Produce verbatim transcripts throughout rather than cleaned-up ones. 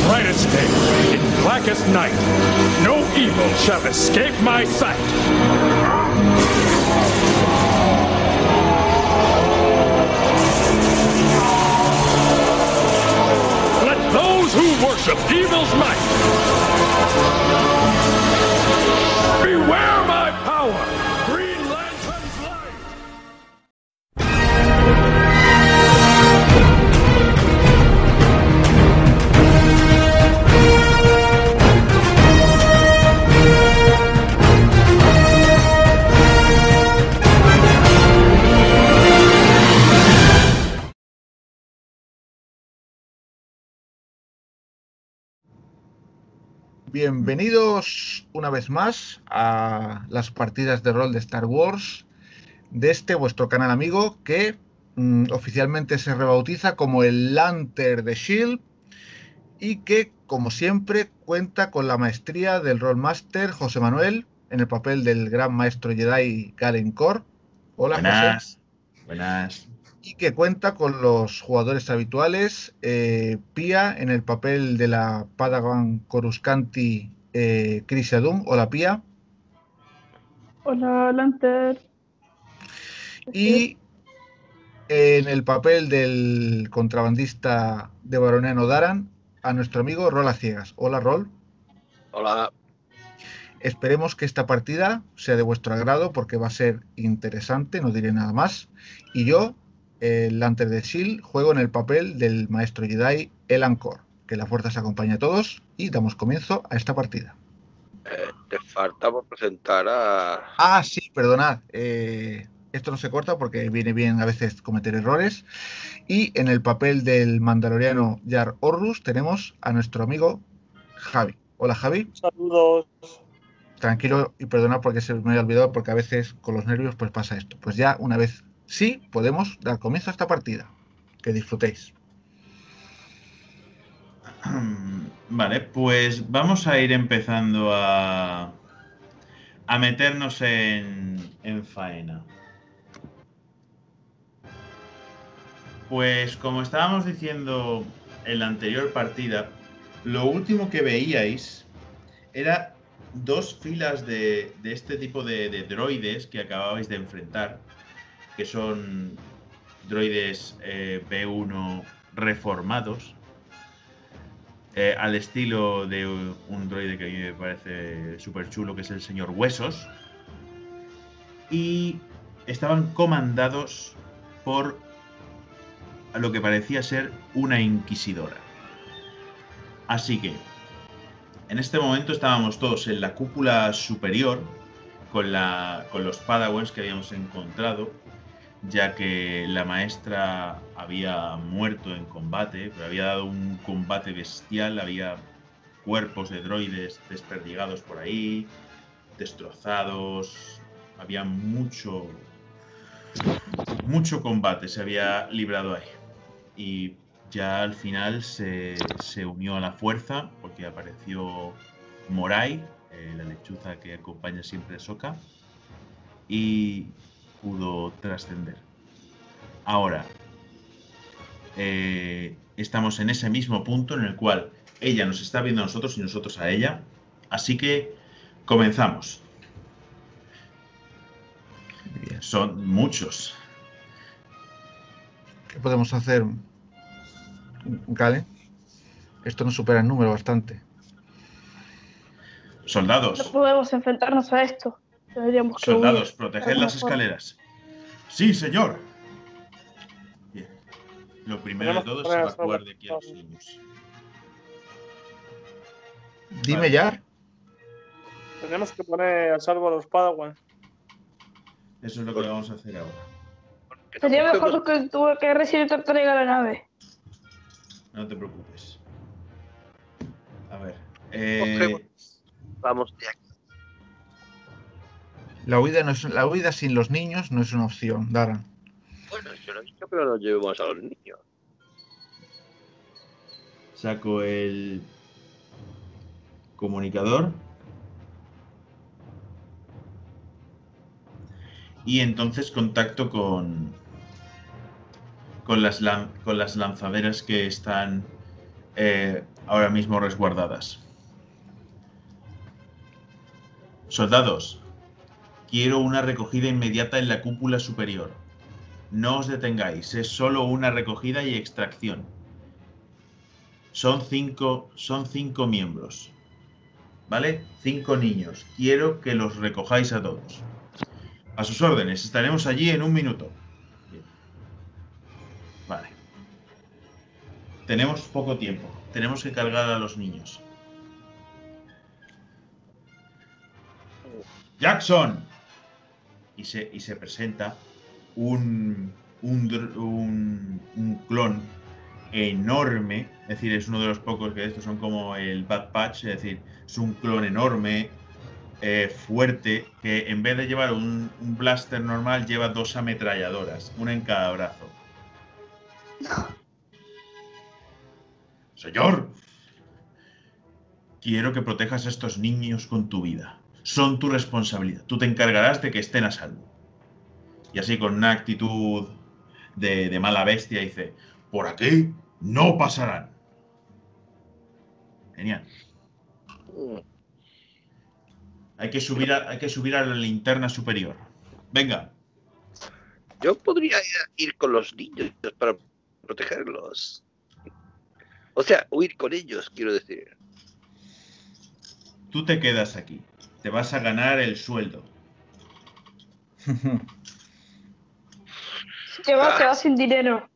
brightest day, in blackest night, no evil shall escape my sight. Let those who worship evil's might beware my power. Green Lantern's light. Bienvenidos una vez más a las partidas de rol de Star Wars de este vuestro canal amigo que mm, oficialmente se rebautiza como el Lantern de S H I E L D y que, como siempre, cuenta con la maestría del Rollmaster José Manuel en el papel del gran maestro Jedi Galen Corr. Hola, Buenas. José. Buenas. Y que cuenta con los jugadores habituales, eh, Pia en el papel de la Padawan Coruscanti, eh, Chris Adum. Hola, Pia. Hola, Lantern. Y en el papel del contrabandista de Baroniano Daran, a nuestro amigo Rol a Ciegas. Hola, Rol. Hola. Esperemos que esta partida sea de vuestro agrado porque va a ser interesante, no diré nada más. Y yo, el Lantern de S H I E L D, juego en el papel del maestro Jedi Elan Corr. Que la fuerza se acompañe a todos y damos comienzo a esta partida. Eh, te falta por presentar a... Ah, sí, perdonad. Eh, esto no se corta porque viene bien a veces cometer errores. Y en el papel del mandaloriano Jar Orrus tenemos a nuestro amigo Javi. Hola, Javi. Saludos. Tranquilo y perdonad porque se me había olvidado porque a veces con los nervios pues pasa esto. Pues ya una vez sí podemos dar comienzo a esta partida. Que disfrutéis. Vale, pues vamos a ir empezando a, a meternos en, en faena. Pues como estábamos diciendo en la anterior partida, lo último que veíais era dos filas de, de este tipo de, de droides que acababais de enfrentar, que son droides eh, B uno reformados, eh, al estilo de un droide que a mí me parece súper chulo, que es el señor Huesos, y estaban comandados por lo que parecía ser una inquisidora. Así que en este momento estábamos todos en la cúpula superior con, la, con los Padawans que habíamos encontrado, ya que la maestra había muerto en combate, pero había dado un combate bestial, había cuerpos de droides desperdigados por ahí, destrozados, había mucho, mucho combate se había librado ahí. Y ya al final se, se unió a la fuerza porque apareció Morai, eh, la lechuza que acompaña siempre a Sokka, y pudo trascender. Ahora, eh, estamos en ese mismo punto en el cual ella nos está viendo a nosotros y nosotros a ella, así que comenzamos. Bien. Son muchos. ¿Qué podemos hacer, Galen? Esto nos supera en número bastante. Soldados. No podemos enfrentarnos a esto. Tendríamos que Soldados, huir, proteged de alguna las forma. escaleras. Sí, señor. Bien. Lo primero de todo es evacuar de aquí a los niños. Dime, Vale. Jar. Tenemos que poner a salvo a los Padawans. Eso es lo que vamos a hacer ahora. Sería mejor que tuve que recibir te traiga la nave. No te preocupes. A ver. Eh, Vamos de aquí. La huida, no es, la huida sin los niños no es una opción, Daran. Bueno, yo no he dicho que no nos llevemos a los niños. saco el comunicador. Y entonces contacto con, con, las, lan con las lanzaderas que están eh, ahora mismo resguardadas. Soldados, quiero una recogida inmediata en la cúpula superior. No os detengáis, es solo una recogida y extracción. Son cinco, son cinco miembros, ¿vale? Cinco niños. Quiero que los recojáis a todos. A sus órdenes, estaremos allí en un minuto. Bien. Vale. Tenemos poco tiempo. Tenemos que cargar a los niños. ¡Jackson! Y se, y se presenta un, un, un, un clon enorme. Es decir, es uno de los pocos que estos son como el Bad Patch. Es decir, es un clon enorme, eh, fuerte, que en vez de llevar un, un blaster normal, lleva dos ametralladoras, una en cada brazo. Señor, quiero que protejas a estos niños con tu vida. Son tu responsabilidad. Tú te encargarás de que estén a salvo. Y así con una actitud de, de mala bestia dice, por aquí no pasarán. Genial. Hay que subir a, hay que subir a la linterna superior. Venga. Yo podría ir con los niños para protegerlos. O sea, huir con ellos, quiero decir. Tú te quedas aquí. Te vas a ganar el sueldo. Si te vas, te vas sin dinero.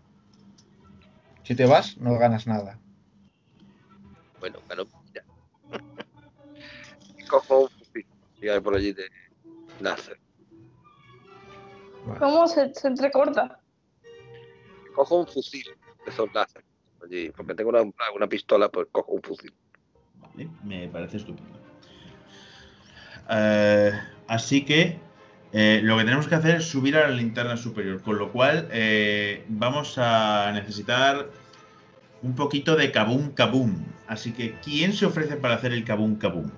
Si te vas, no ganas nada. Bueno, gano. Ya. Cojo un fusil que hay por allí de láser. Vale. ¿Cómo se, se entrecorta? Cojo un fusil de esos láser. Allí, porque tengo una, una pistola, pues cojo un fusil. Vale, me parece estupendo. Uh, así que eh, lo que tenemos que hacer es subir a la linterna superior, con lo cual eh, vamos a necesitar un poquito de kabum kabum. Así que, ¿quién se ofrece para hacer el kabum kabum?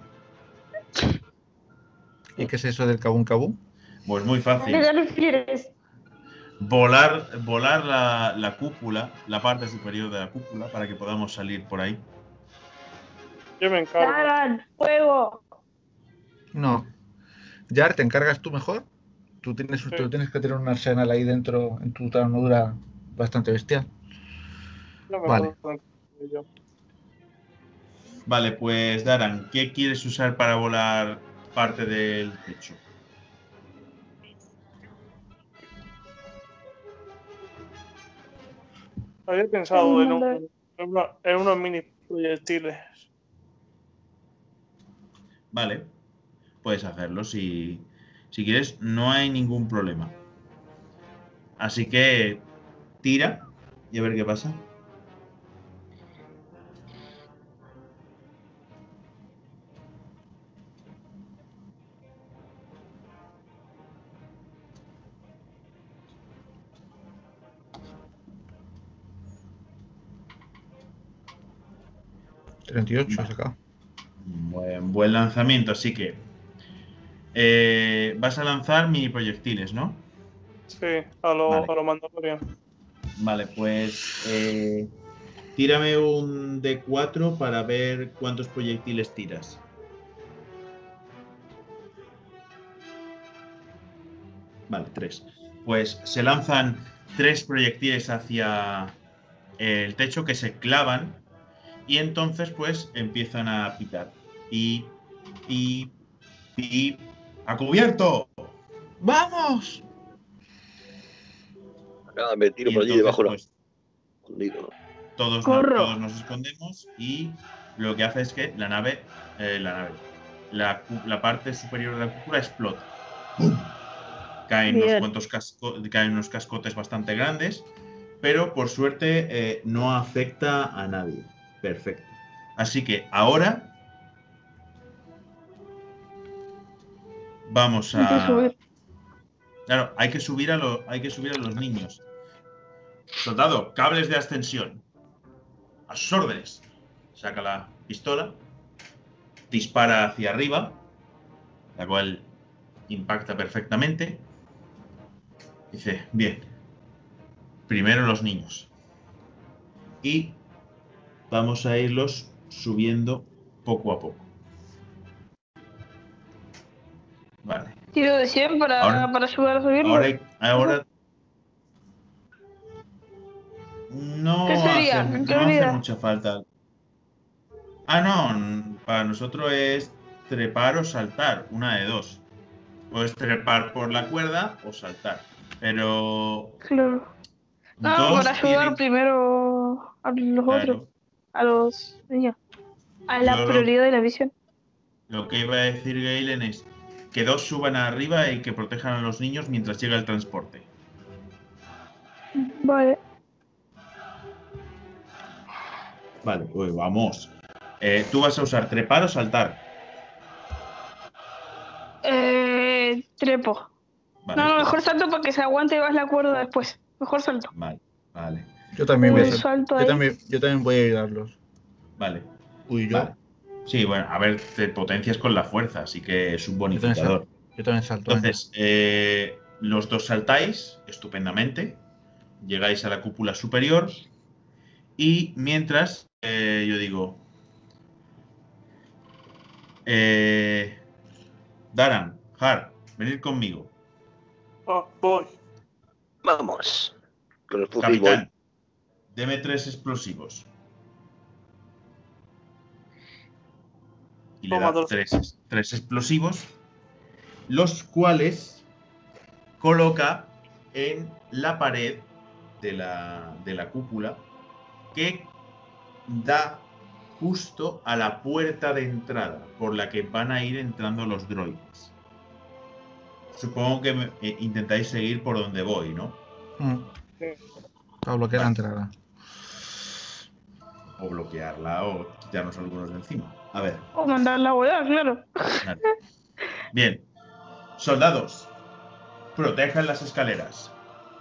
¿Y qué es eso del kabum kabum? Pues muy ¿A fácil. qué te refieres? Volar, volar la, la cúpula, la parte superior de la cúpula, para que podamos salir por ahí. Yo me encargo. ¡Taran! ¡Fuego! No. Jar, ¿te encargas tú mejor? Tú tienes, Sí. tú tienes que tener un arsenal ahí dentro en tu armadura bastante bestial. Yo me Vale. encargo yo. Vale, pues Daran, ¿qué quieres usar para volar parte del techo? Había pensado en, Mandar. un, en, una- en unos mini proyectiles. Vale, puedes hacerlo si, si quieres, no hay ningún problema. Así que tira y a ver qué pasa. treinta y ocho Vale. he sacado. Buen, buen lanzamiento, así que eh, vas a lanzar mini proyectiles, ¿no? Sí, a lo, Vale. a lo Mandalorian. Vale, pues eh, tírame un D cuatro para ver cuántos proyectiles tiras. Vale, tres. Pues se lanzan tres proyectiles hacia el techo que se clavan y entonces pues empiezan a picar. Y, y, y... ¡A cubierto! ¡Vamos! Nada, me tiro Y por allí entonces, debajo de la- pues, escondido. todos, Corro. todos nos escondemos y lo que hace es que la nave, eh, la nave, la, cu- la parte superior de la cúpula explota. ¡Pum! Caen unos Bien. cuantos casco- caen unos cascotes bastante grandes, pero por suerte eh, no afecta a nadie. Perfecto. Así que ahora vamos Hay que a. subir. Claro, hay que subir a los, hay que subir a los niños. Soldado, cables de ascensión. A sus órdenes. Saca la pistola, dispara hacia arriba, la cual impacta perfectamente. Dice, bien, primero los niños. Y vamos a irlos subiendo poco a poco. Vale. Tiro de cien para, Ahora- para ayudar a subirlo. Ahora, hay- ahora no ¿Qué sería? hace, ¿En qué no hace habilidad? mucha falta. Ah, no, n- para nosotros es trepar o saltar, una de dos. Puedes trepar por la cuerda o saltar. Pero Claro. No, dos para ayudar tienen- primero a los claro, otros, a los niños. A la Yo lo- prioridad de la visión. Lo que iba a decir Galen es que dos suban arriba y que protejan a los niños mientras llega el transporte. Vale. Vale, pues vamos. Eh, ¿Tú vas a usar trepar o saltar? Eh, trepo. Vale, No, no, pues- mejor salto para que se aguante más la cuerda después. Mejor salto. Vale, vale, Yo también voy a Un hacer- salto yo ahí. también, yo también voy a ayudarlos. vale. Uy, yo, Vale. Sí, bueno, a ver, te potencias con la fuerza, así que es un yo también bonificador. salto. Yo también salto. venga. Entonces, eh, los dos saltáis estupendamente, llegáis a la cúpula superior y mientras eh, yo digo, eh, Daran, Har, venid conmigo. Ah, voy. Vamos. Con el fusil voy. Capitán, deme tres explosivos. Y le Toma da dos. tres, tres explosivos, los cuales coloca en la pared de la, de la cúpula que da justo a la puerta de entrada por la que van a ir entrando los droides. Supongo que me- eh, intentáis seguir por donde voy, ¿no? Mm. Para bloquear la entrada. O bloquearla o quitarnos algunos de encima. A ver. O mandarla a volar, claro. Vale. Bien. Soldados, protejan las escaleras.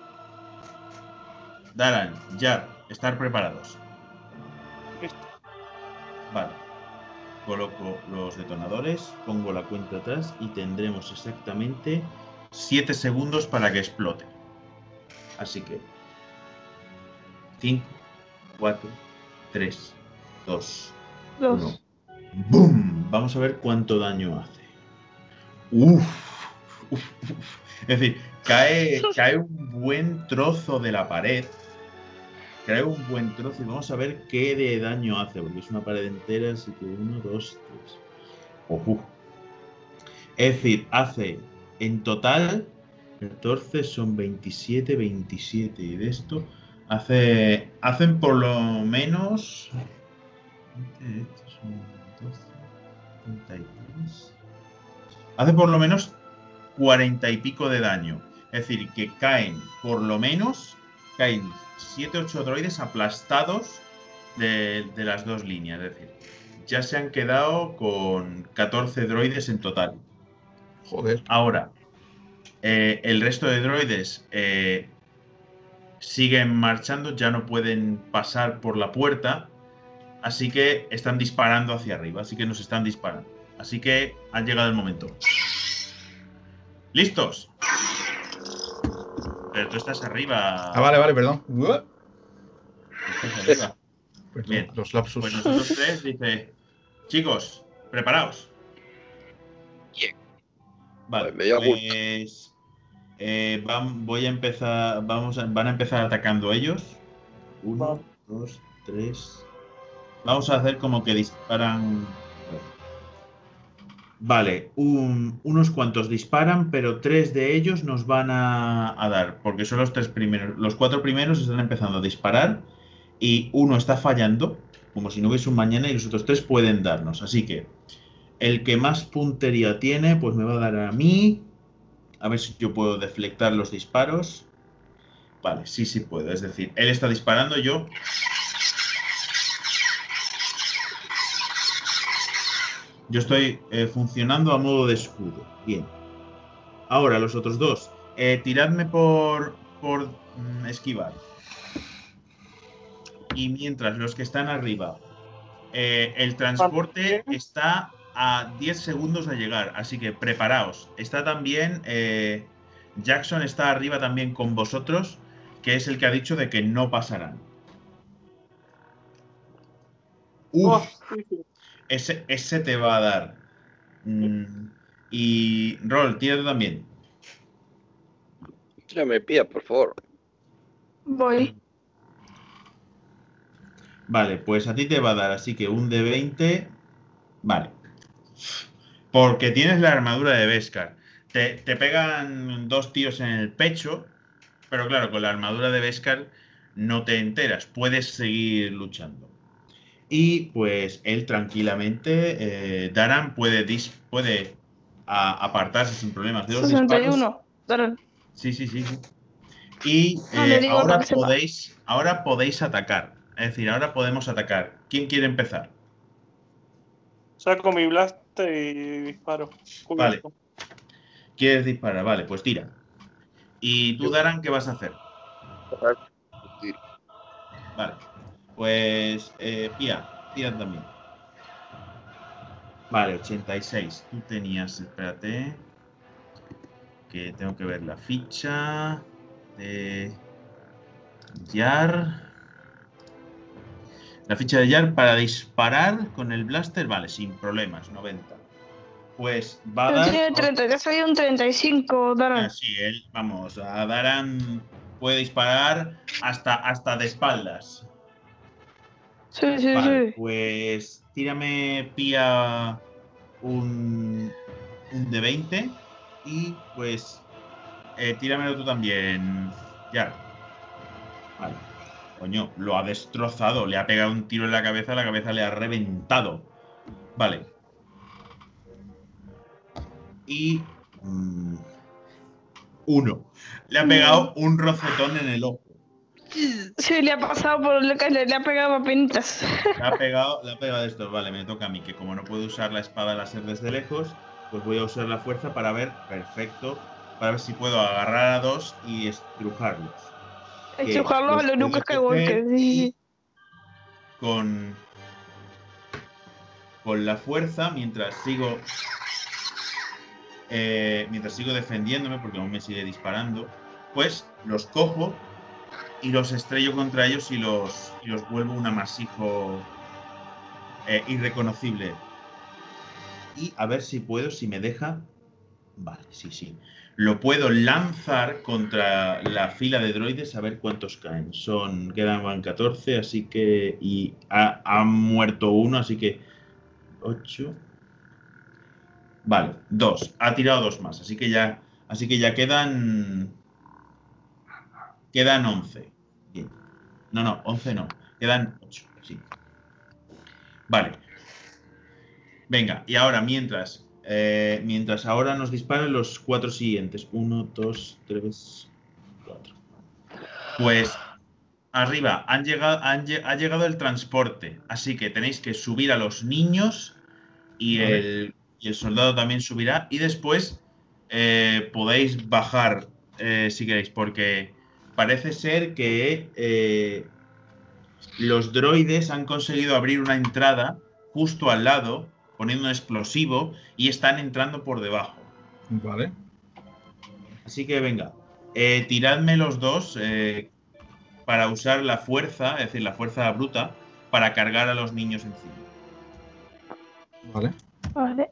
Daran, ya, estar preparados. Listo. Vale. Coloco los detonadores, pongo la cuenta atrás y tendremos exactamente siete segundos para que explote. Así que cinco, cuatro, tres, dos, Dos. uno. ¡Bum! Vamos a ver cuánto daño hace. Uf, uf, uf. Es decir, cae, cae un buen trozo de la pared. Cae un buen trozo y vamos a ver qué de daño hace, porque es una pared entera, así que uno, dos, tres. Uf. Es decir, hace en total catorce, son veintisiete, veintisiete. Y de esto hace, hacen por lo menos... Estos son doce, treinta y tres. Hace por lo menos cuarenta y pico de daño. Es decir, que caen por lo menos, caen siete ocho droides aplastados de, de las dos líneas. Es decir, ya se han quedado con catorce droides en total. Joder. Ahora, eh, el resto de droides eh, siguen marchando, ya no pueden pasar por la puerta, así que están disparando hacia arriba, así que nos están disparando. Así que ha llegado el momento. ¿Listos? Pero tú estás arriba. Ah, vale, vale, perdón. Estás arriba. Perdón, Bien. los lapsus. Pues nosotros tres dice, chicos, preparaos. Bien. Vale, Pues me dio pues eh, vam- voy a empezar, vamos a- van a empezar atacando ellos. Uno, Vale. dos, tres. Vamos a hacer como que disparan. Vale, un- unos cuantos disparan, pero tres de ellos nos van a, a dar, porque son los tres primeros. Los cuatro primeros están empezando a disparar y uno está fallando, como si no hubiese un mañana, y los otros tres pueden darnos. Así que el que más puntería tiene, pues me va a dar a mí. A ver si yo puedo deflectar los disparos. Vale, sí, sí puedo. Es decir, él está disparando, yo... Yo estoy eh, funcionando a modo de escudo. Bien. Ahora, los otros dos. Eh, tiradme por, por mm, esquivar. Y mientras los que están arriba... eh, el transporte está a diez segundos de llegar, así que preparaos. Está también... eh, Jackson está arriba también con vosotros, que es el que ha dicho de que no pasarán. Uf, Oh, sí, sí. ese, ese te va a dar. Mm, y Rol, tira tú también. Tírame pía, por favor. Voy. Vale, pues a ti te va a dar, así que un de veinte. Vale. Porque tienes la armadura de Beskar. Te, te pegan dos tiros en el pecho, pero claro, con la armadura de Beskar no te enteras. Puedes seguir luchando. Y pues él tranquilamente, eh, Daran puede, dis- puede a- apartarse sin problemas de los sesenta y disparos. uno. Daran. Sí, sí, sí, sí. Y No, le eh, digo para ahora que sepa. podéis, ahora podéis atacar. Es decir, ahora podemos atacar. ¿Quién quiere empezar? Saco mi blaster y disparo. Vale. Cubierto. ¿Quieres disparar? Vale, pues tira. ¿Y tú, Yo- Daran, qué vas a hacer? Tiro. Vale. Pues, eh, Pía, tira también. Vale, ochenta y seis. Tú tenías, espérate, que tengo que ver la ficha de Yar. La ficha de Yar para disparar con el blaster, vale, sin problemas, noventa. Pues va a Pero dar... tiene treinta, te ha salido un treinta y cinco, Ah, Daran. sí, él, vamos, a Daran puede disparar hasta, hasta de espaldas. Sí, sí, Vale, sí. pues tírame, Pía, un, un de veinte y pues eh, tíramelo tú también, ya. Vale. Coño, lo ha destrozado, le ha pegado un tiro en la cabeza, la cabeza le ha reventado. Vale. Y... mm, uno. Le ha pegado un rocetón en el ojo. Sí, le ha pasado por el le, le ha pegado a penitas. Le ha pegado, le ha pegado esto. Vale, me toca a mí, que como no puedo usar la espada láser desde lejos, pues voy a usar la fuerza para ver, perfecto, para ver si puedo agarrar a dos y estrujarlos. Que Estrujarlos a los lo Luke puedo Skywalker. coger Sí, y sí. con, con la fuerza, mientras sigo eh, mientras sigo defendiéndome, porque aún me sigue disparando, pues los cojo y los estrello contra ellos y los, y los vuelvo un amasijo eh, irreconocible. Y a ver si puedo, si me deja. Vale, sí, sí. Lo puedo lanzar contra la fila de droides a ver cuántos caen. Son, quedan catorce, así que... Y ha, ha muerto uno, así que... ocho. Vale, dos. Ha tirado dos más, así que ya... Así que ya quedan... Quedan once. Bien. No, no, once no. Quedan ocho, sí. Vale. Venga, y ahora mientras... Eh, mientras ahora nos disparan los cuatro siguientes. Uno, dos, tres, cuatro. Pues arriba han llegado, han, ha llegado el transporte, así que tenéis que subir a los niños y, Vale. el, y el soldado también subirá. Y después eh, podéis bajar eh, si queréis, porque parece ser que eh, los droides han conseguido abrir una entrada justo al lado, poniendo un explosivo, y están entrando por debajo. Vale. Así que venga, eh, tiradme los dos eh, para usar la fuerza, es decir, la fuerza bruta, para cargar a los niños encima. Vale. Vale.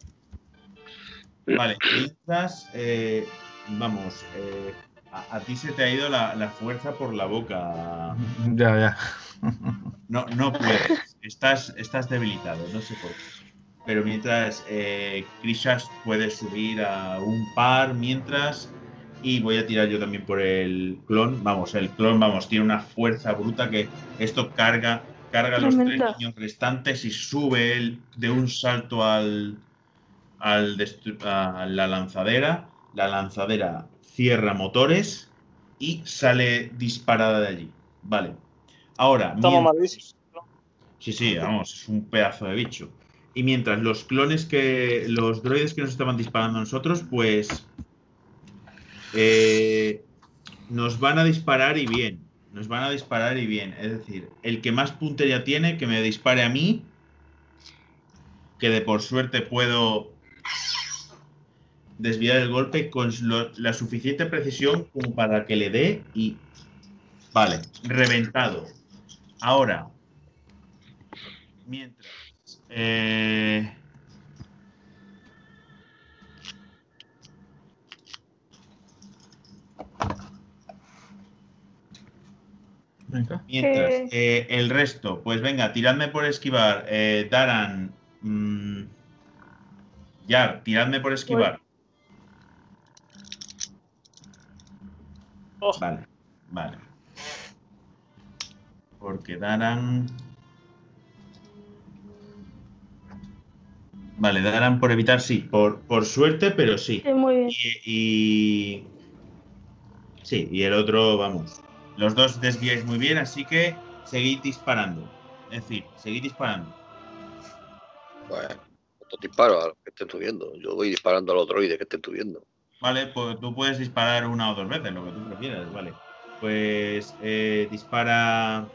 Vale, mientras, eh, vamos, eh, a, a ti se te ha ido la, la fuerza por la boca. Ya, ya. No, no puedes, estás, estás debilitado, no sé por qué. Pero mientras, eh, Krishas puede subir a un par mientras, y voy a tirar yo también por el clon. Vamos, el clon, vamos, tiene una fuerza bruta que esto carga, carga a los tres Tremenda. niños restantes y sube él de un salto al, al destru- a la lanzadera. La lanzadera cierra motores y sale disparada de allí. Vale. Ahora, Estamos mientras- malísimos. Sí, sí, vamos, es un pedazo de bicho. Y mientras los clones que. Los droides que nos estaban disparando a nosotros, pues. eh, nos van a disparar y bien. Nos van a disparar y bien. Es decir, el que más puntería tiene, que me dispare a mí. Que de por suerte puedo desviar el golpe con lo- la suficiente precisión como para que le dé y. Vale, reventado. Ahora. mientras. Eh, Venga. mientras, Eh. eh, el resto, pues venga, tiradme por esquivar. Eh, Daran, mmm, Yar, tiradme por esquivar. Oh, Vale, vale. Porque Daran. Vale, Daran por evitar, sí. Por, por suerte, pero sí. Sí, muy bien. Y, y- Sí, y el otro, vamos. Los dos desviáis muy bien, así que seguid disparando. Es decir, seguid disparando. Bueno, otro disparo a los que estén subiendo. Yo voy disparando al otro droide que estén subiendo. Vale, pues tú puedes disparar una o dos veces, lo que tú prefieras, vale. Pues eh, dispara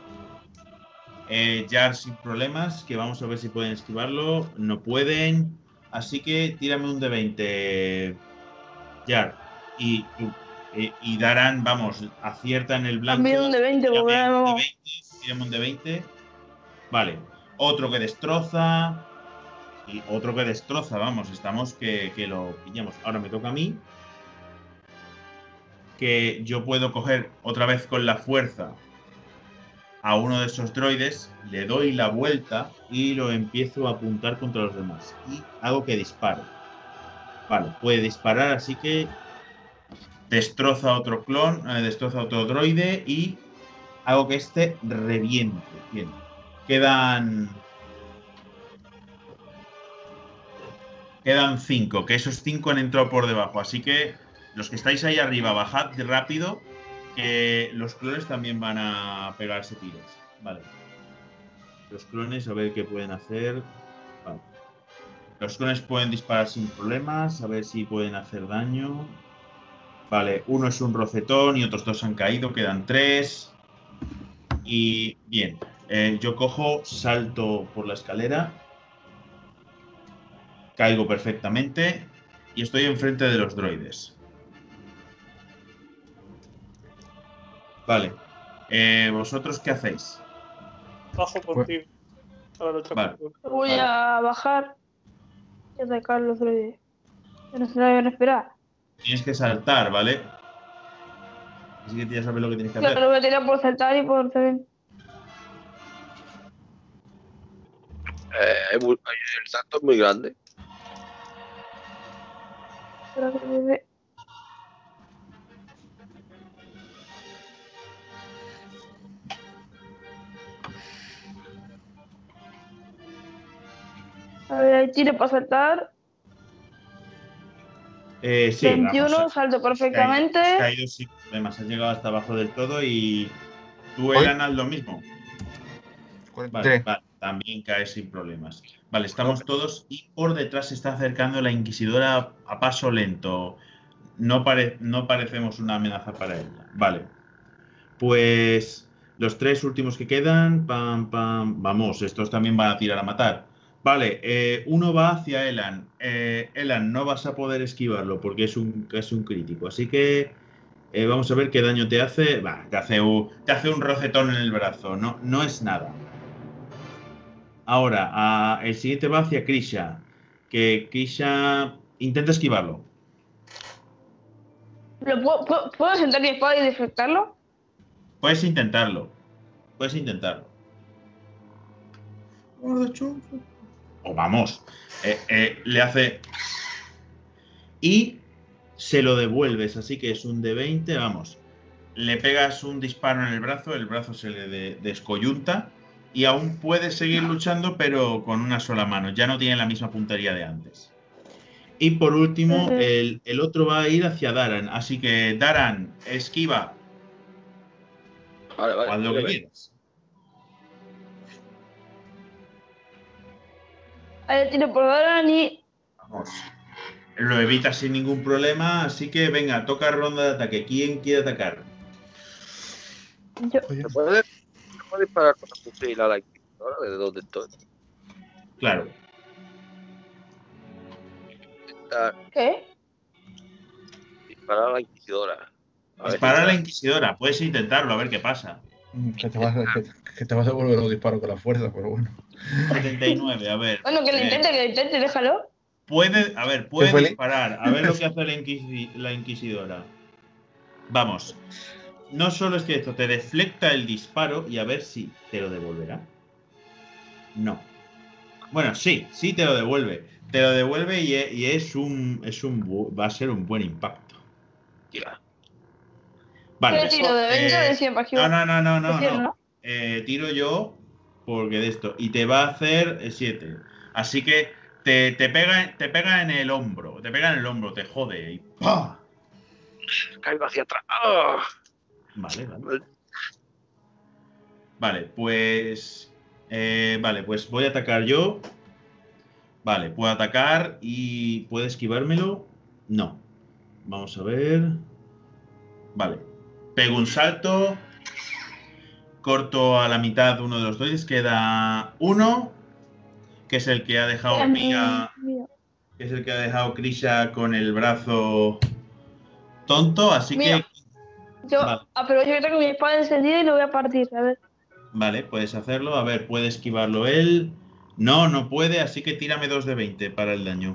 eh, Jar sin problemas, que vamos a ver si pueden esquivarlo. No pueden, así que tírame un de veinte, Jar. Y, y, y Daran, vamos, acierta en el blanco. También un de veinte, Tírame porque un de no. veinte, tírame un de veinte. Vale, otro que destroza. Y otro que destroza, vamos, estamos que, que lo pillamos. Ahora me toca a mí. Que yo puedo coger otra vez con la fuerza a uno de esos droides, le doy la vuelta y lo empiezo a apuntar contra los demás. Y hago que dispare. Vale, puede disparar, así que destroza otro clon, eh, destroza otro droide y hago que este reviente. Bien. Quedan... Quedan cinco, que esos cinco han entrado por debajo. Así que los que estáis ahí arriba, bajad rápido, que los clones también van a pegarse tiros. Vale. Los clones, a ver qué pueden hacer. Vale. Los clones pueden disparar sin problemas, a ver si pueden hacer daño. Vale, uno es un rocetón y otros dos han caído, quedan tres. Y bien, eh, yo cojo, salto por la escalera. Caigo perfectamente y estoy enfrente de los droides. Vale. Eh, ¿Vosotros qué hacéis? bajo contigo. Para luchar Vale. contigo. Voy Vale. a bajar y atacar los droides. Que no se la deben esperar. Tienes que saltar, ¿vale? Así que ya sabes lo que tienes que hacer. Claro, voy a tirar por saltar y por también. Eh, hay mu- hay- el salto es muy grande. Espera que me dé. A ver, ahí tiro para saltar. Eh, sí, veintiuno, vamos. salto Has caído, perfectamente. has caído sin problemas. Has llegado hasta abajo del todo y tú, Hoy. Elan, haz lo mismo. cuarenta y Vale, tres. vale, también caes sin problemas. Vale, estamos todos y por detrás se está acercando la Inquisidora a paso lento. No, pare- no parecemos una amenaza para ella. Vale. Pues los tres últimos que quedan, pam, pam, vamos, estos también van a tirar a matar. Vale, eh, uno va hacia Elan. Eh, Elan, no vas a poder esquivarlo porque es un, es un crítico. Así que eh, vamos a ver qué daño te hace. Va, te hace, un, te hace un rocetón en el brazo. No, no es nada. Ahora, a- el siguiente va hacia Krisha. Que Krisha intenta esquivarlo. ¿Lo puedo, puedo, ¿puedo sentar mi espada y deflectarlo? Puedes intentarlo. Puedes intentarlo. O vamos. Eh, eh, le hace. Y se lo devuelves. Así que es un de veinte. Vamos. Le pegas un disparo en el brazo. El brazo se le de- descoyunta. Y aún puede seguir luchando, pero con una sola mano. Ya no tiene la misma puntería de antes. Y por último, Ujú. el, el otro va a ir hacia Daran. Así que, Daran, esquiva. Vale, vale. Haz lo que tírame. quieras. Ahí tiro por Daran y. Vamos. Lo evita sin ningún problema, así que venga, toca ronda de ataque. ¿Quién quiere atacar? Yo. ¿Se puede, se puede disparar con la fusil a la Inquisidora desde donde estoy? Claro. Ah, ¿Qué? disparar a la Inquisidora. A ver si Dispara a la está. Inquisidora. Puedes intentarlo, a ver qué pasa. Que te, vas, que, que te vas a devolver los disparos con la fuerza, pero bueno. setenta y nueve, a ver. Bueno, que lo eh, intente, que lo intente, déjalo. Puede, a ver, puede fue el- disparar. A ver lo que hace la, inquisi- la inquisidora. Vamos. No solo es que esto te deflecta el disparo y a ver si te lo devolverá. No. Bueno, sí, sí te lo devuelve. Te lo devuelve y, e- y es un. Es un. bu- Va a ser un buen impacto. Ya. Vale. ¿Qué tiro? ¿De veinte o de Eh, cien para no, esquivar? no, no, no, De no, cien, no. ¿no? Eh, tiro yo porque de esto. Y te va a hacer siete. Así que te, te pega, te pega en el hombro. Te pega en el hombro, te jode. Y ¡pah! Caigo hacia atrás. ¡Ah! Vale, vale. Vale, pues. eh, vale, pues voy a atacar yo. Vale, puedo atacar y. ¿Puede esquivármelo? No. Vamos a ver. Vale. Pego un salto. Corto a la mitad uno de los dos. Queda uno. Que es el que ha dejado Era Krisha. mío. Que es el que ha dejado Krisha con el brazo tonto. Así Mira. que. Yo Vale. aprovecho que tengo mi espada encendida y lo voy a partir, a ver. Vale, puedes hacerlo. A ver, ¿puede esquivarlo él? No, no puede, así que tírame dos de veinte para el daño.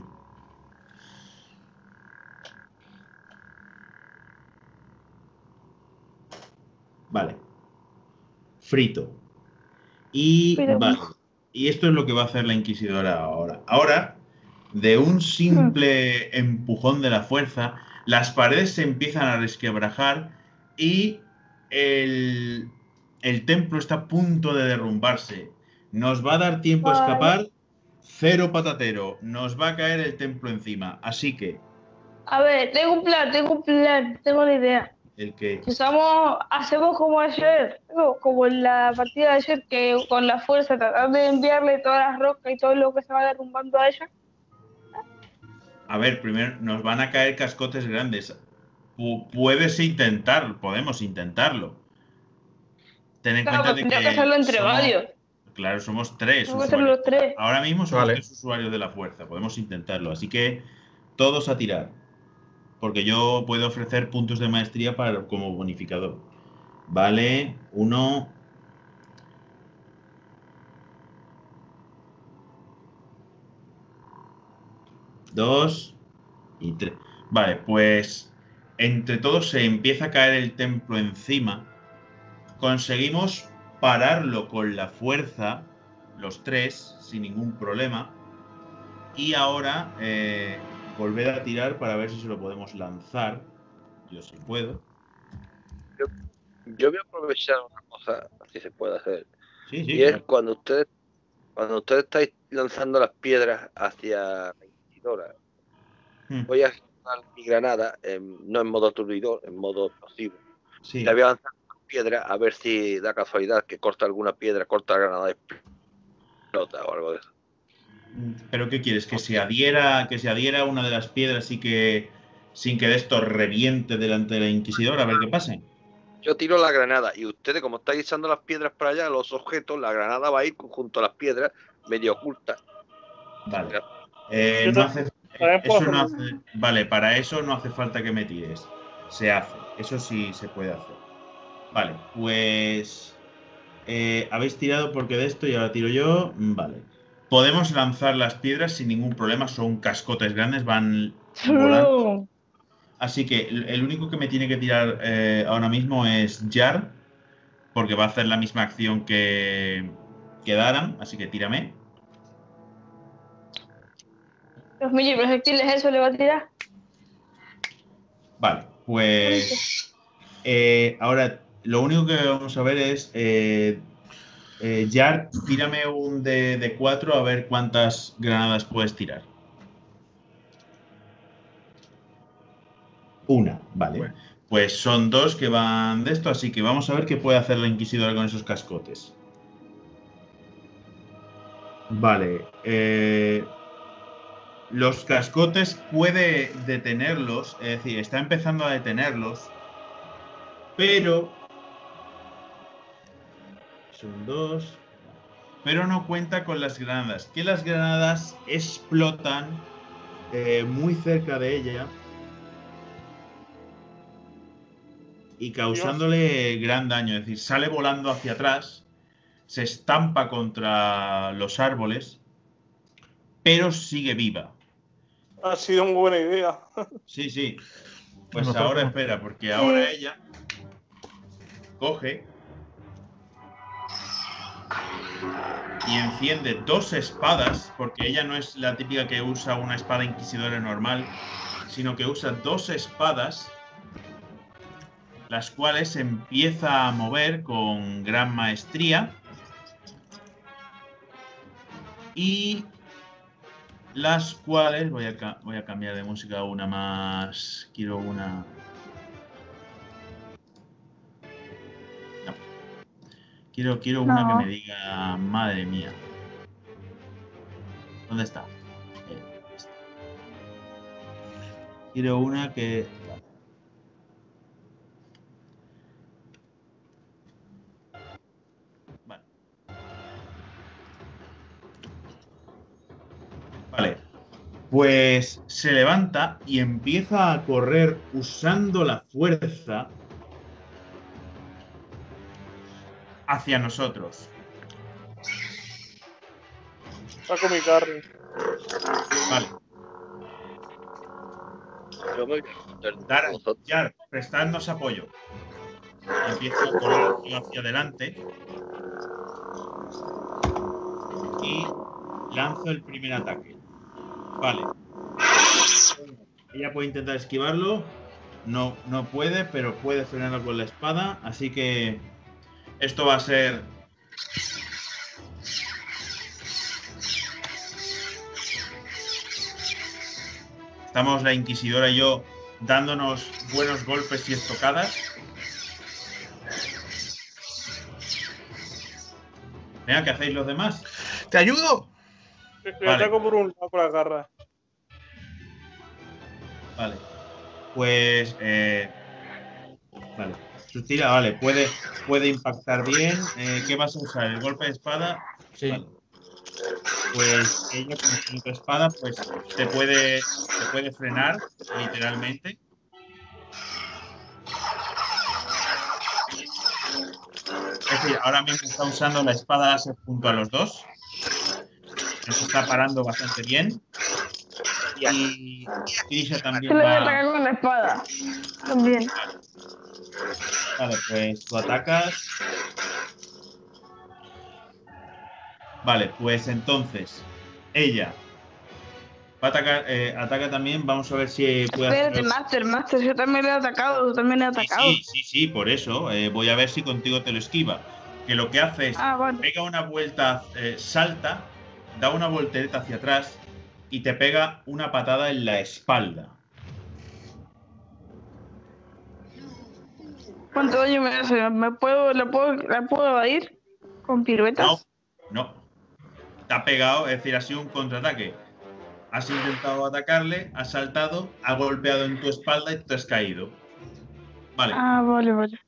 Vale. Frito. Y Pero- vale. Y esto es lo que va a hacer la Inquisidora ahora. Ahora, de un simple empujón de la fuerza, las paredes se empiezan a resquebrajar y el, el templo está a punto de derrumbarse. Nos va a dar tiempo a Vale. escapar. Cero patatero. Nos va a caer el templo encima. Así que, A ver, tengo un plan, tengo un plan, tengo una idea. el que... Si Usamos, hacemos como ayer, ¿no? Como en la partida de ayer, que con la fuerza tratar de enviarle todas las rocas y todo lo que se va derrumbando a ella. A ver, primero nos van a caer cascotes grandes. Pu- puedes intentar, podemos intentarlo. Ten en Claro, cuenta pues de tendría que, que hacerlo entre somos- varios. Claro, somos tres Tengo que hacerlo usuarios. los tres. Ahora mismo somos Vale. tres usuarios de la fuerza. Podemos intentarlo. Así que todos a tirar. Porque yo puedo ofrecer puntos de maestría para, como bonificador. Vale, uno. Dos. Y tres. Vale, pues entre todos se empieza a caer el templo encima. Conseguimos pararlo con la fuerza, los tres, sin ningún problema. Y ahora eh, volver a tirar para ver si se lo podemos lanzar. Yo sí puedo. Yo voy a aprovechar una cosa, si se puede hacer. Sí, sí, Y es claro. cuando ustedes, cuando ustedes estáis lanzando las piedras hacia la inquisidora, Hmm, voy a lanzar mi granada, en- no en modo aturdidor, en modo explosivo. sí. La voy a lanzar con piedra a ver si da casualidad que corta alguna piedra, corta la granada y explota o algo de eso. ¿Pero qué quieres? ¿Que se adhiera, que se adhiera a una de las piedras y que sin que de esto reviente delante de la Inquisidora? A ver qué pase. Yo tiro la granada y ustedes, como estáis echando las piedras para allá, los objetos, la granada va a ir junto a las piedras, medio oculta. Vale. Eh, Yo no ta- hace, también puedo eso no hacerlo. hace. Vale, para eso no hace falta que me tires. Se hace. Eso sí se puede hacer. Vale, pues. eh, habéis tirado porque de esto y ahora tiro yo. Mm, Vale. Podemos lanzar las piedras sin ningún problema. Son cascotes grandes, van volando. Así que el el único que me tiene que tirar eh, ahora mismo es Jar. Porque va a hacer la misma acción que, que Daran. Así que tírame. Los mini proyectiles, eso le va a tirar. Vale, pues eh, ahora lo único que vamos a ver es eh, eh, Jar, tírame un de, de cuatro a ver cuántas granadas puedes tirar. Una, vale. Bueno. Pues son dos que van de esto, así que vamos a ver qué puede hacer la Inquisidora con esos cascotes. Vale. eh, los cascotes puede detenerlos, es decir, está empezando a detenerlos, pero son dos, pero no cuenta con las granadas, que las granadas explotan eh, muy cerca de ella y causándole gran daño. Es decir, sale volando hacia atrás, se estampa contra los árboles, pero sigue viva. Ha sido muy buena idea. Sí, sí. Pues No, ahora no. espera, porque ahora Sí. ella coge y enciende dos espadas, porque ella no es la típica que usa una espada inquisidora normal, sino que usa dos espadas, las cuales empieza a mover con gran maestría y las cuales voy a, ca- voy a cambiar de música a una más. Quiero una. No. Quiero, quiero una No. que me diga, madre mía. ¿Dónde está? Eh, esta. Quiero una que. Vale. Vale. Pues se levanta y empieza a correr usando la fuerza hacia nosotros. Saco mi carry. Vale. Yo me voy a esconder de Dar, vosotros. Jar, prestadnos apoyo. Empiezo a correr yo hacia adelante y lanzo el primer ataque. Vale. Ella puede intentar esquivarlo. No, no puede, pero puede frenarlo con la espada. Así que esto va a ser... Estamos la Inquisidora y yo dándonos buenos golpes y estocadas. Venga, ¿qué hacéis los demás? ¿Te ayudo? Le Vale. ataco por un lado con las garras. Vale. Pues... Eh... Vale. Su tira, vale. Puede, puede impactar bien. Eh, ¿Qué vas a usar? ¿El golpe de espada? Sí. Vale. Pues ella con tu espada pues te puede, te puede frenar, literalmente. Es decir, ahora mismo está usando la espada láser junto a los dos. Nos está parando bastante bien. Y Trisha Se también le voy a va... atacar con la espada. También. Vale, pues tú atacas. Vale, pues entonces ella va a atacar, eh, ataca también. Vamos a ver si puede Espérate, hacer... Master, Master, yo también le he atacado, yo también le he Sí, atacado. sí, sí, sí, por eso. Eh, voy a ver si contigo te lo esquiva. Que lo que hace es Ah, vale. pega una vuelta, eh, salta, da una voltereta hacia atrás y te pega una patada en la espalda. ¿Cuánto daño me hace? ¿Me puedo, la puedo, la puedo evadir? ¿Con piruetas? No, no. Te ha pegado, es decir, ha sido un contraataque. Has intentado atacarle, has saltado, ha golpeado en tu espalda y te has caído. Vale, Ah, vale, vale.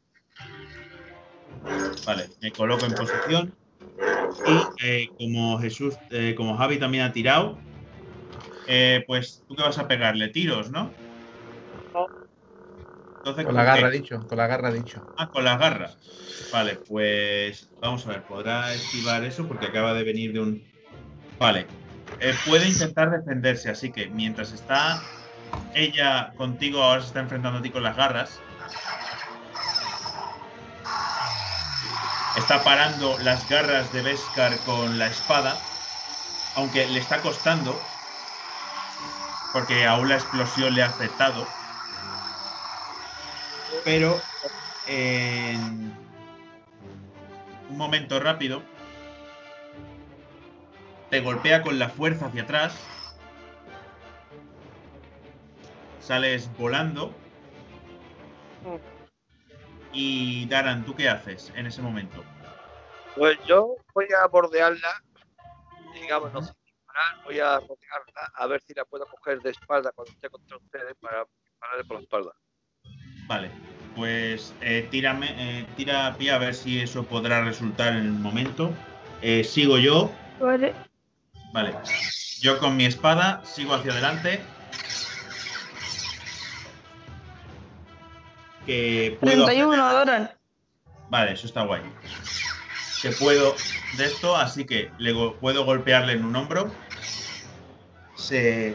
vale, me coloco en posición. Y eh, como Jesús, eh, como Javi también ha tirado, eh, pues tú que vas a pegarle tiros, ¿no? No. Entonces, Con la garra qué? dicho, con la garra dicho. Ah, con las garras. Vale, pues vamos a ver, podrá esquivar eso porque acaba de venir de un... Vale, eh, puede intentar defenderse, así que mientras está ella contigo, ahora se está enfrentando a ti con las garras. Está parando las garras de Beskar con la espada, aunque le está costando, porque aún la explosión le ha afectado. Pero en un momento rápido te golpea con la fuerza hacia atrás, sales volando. Y Daran, ¿tú qué haces en ese momento? Pues yo voy a bordearla, digamos, no sin disparar, voy a rodearla a ver si la puedo coger de espalda cuando esté contra ustedes para dispararle por la espalda. Vale, pues eh, tírame, eh, tira pie a ver si eso podrá resultar en el momento. Eh, sigo yo. Vale. Vale. Yo con mi espada sigo hacia adelante. que puedo treinta y uno, hacer- Doran. Vale, eso está guay. Que puedo de esto, así que le go- puedo golpearle en un hombro. Se,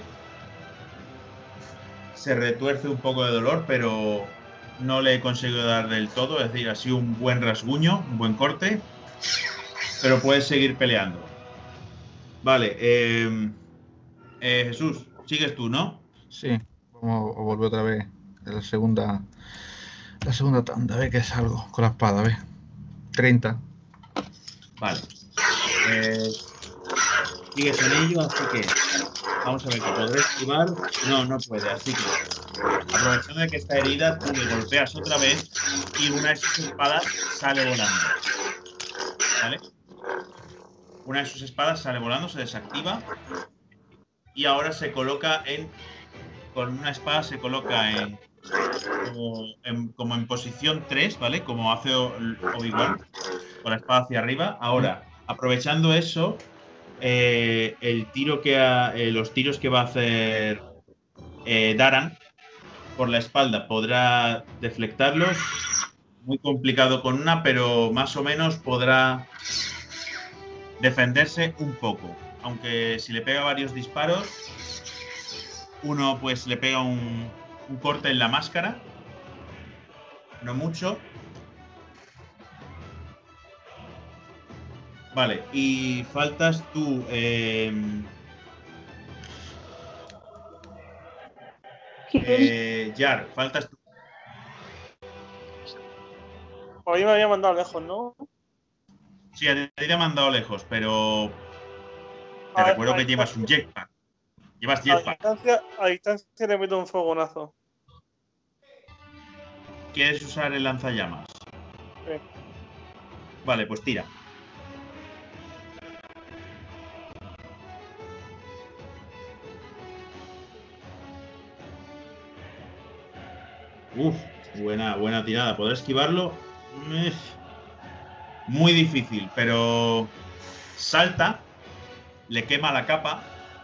se retuerce un poco de dolor, pero no le he conseguido dar del todo. Es decir, ha sido un buen rasguño, un buen corte. Pero puedes seguir peleando. Vale, eh, eh, Jesús, sigues tú, ¿no? Sí, vamos a volver otra vez a la segunda, la segunda tanda, a ver qué salgo con la espada, a ver. treinta. Vale. Eh, sigues en ello, así que vamos a ver que podré esquivar. No, no puede, así que aprovechando de que está herida, tú le golpeas otra vez y una de sus espadas sale volando. ¿Vale? Una de sus espadas sale volando, se desactiva y ahora se coloca en... Con una espada se coloca en... Como en, como en posición tres, ¿vale? Como hace O- Obi-Wan, con la espada hacia arriba. Ahora, aprovechando eso, eh, el tiro que ha- eh, los tiros que va a hacer eh, Daran por la espalda podrá deflectarlos. Muy complicado con una, pero más o menos podrá defenderse un poco. Aunque si le pega varios disparos, uno pues le pega un, un corte en la máscara. No mucho. Vale, y faltas tú. Eh, eh, Jar, faltas tú. Por ahí me había mandado lejos, ¿no? Sí, a ti te ha mandado lejos, pero te A- recuerdo a que llevas un distancia- jetpack. Llevas A jetpack. distancia, a distancia le meto un fogonazo. ¿Quieres usar el lanzallamas? Sí. Vale, pues tira. Uf, buena, buena tirada. ¿Podrá esquivarlo? Uf, muy difícil, pero salta, le quema la capa,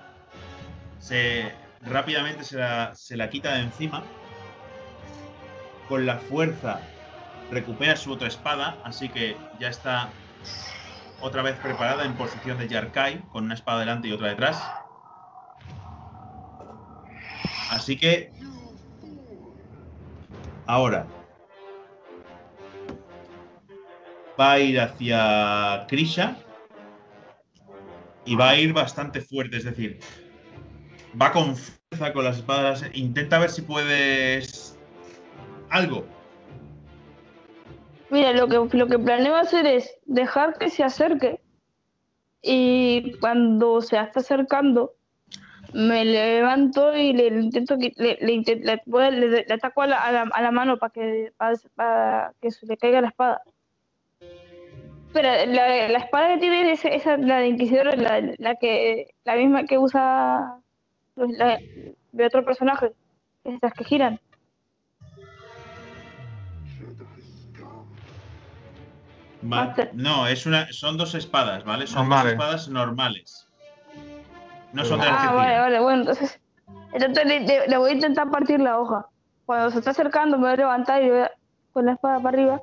se rápidamente se la, se la quita de encima. Con la fuerza recupera su otra espada, así que ya está otra vez preparada en posición de Yarkai, con una espada delante y otra detrás. Así que ahora va a ir hacia Krisha y va a ir bastante fuerte, es decir, va con fuerza con las espadas. Intenta ver si puedes algo. Mira, lo que, lo que planeo hacer es dejar que se acerque y cuando se está acercando me levanto y le, le intento qui- le, le, intent- le, voy a- le- le ataco a la, a la, a la mano para que para, para que se le caiga la espada. Pero la, la espada que tiene es esa, la de Inquisidor, la, la que la misma que usa los- la, de otro personaje, esas que giran. Va- Master. no, es una, son dos espadas, ¿vale? Son Normales. dos espadas normales. No son de las Ah, que vale, giran. vale, bueno, entonces, entonces le, le- le voy a intentar partir la hoja. Cuando se está acercando me voy a levantar y le voy a- con la espada para arriba.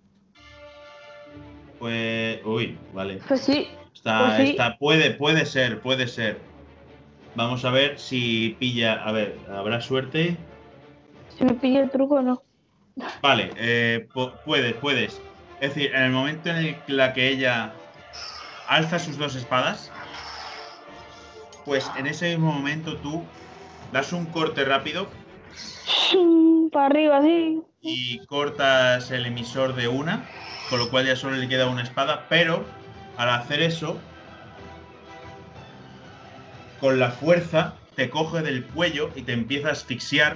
Pues, uy, vale. Pues sí, Está, pues sí. está, puede, puede ser, puede ser. Vamos a ver si pilla. A ver, habrá suerte. Si me pilla el truco o no. Vale, eh, pu- puedes, puedes. Es decir, en el momento en el que la que ella alza sus dos espadas, pues en ese mismo momento tú das un corte rápido Para arriba, sí. y cortas el emisor de una, con lo cual ya solo le queda una espada, pero al hacer eso, con la fuerza te coge del cuello y te empieza a asfixiar.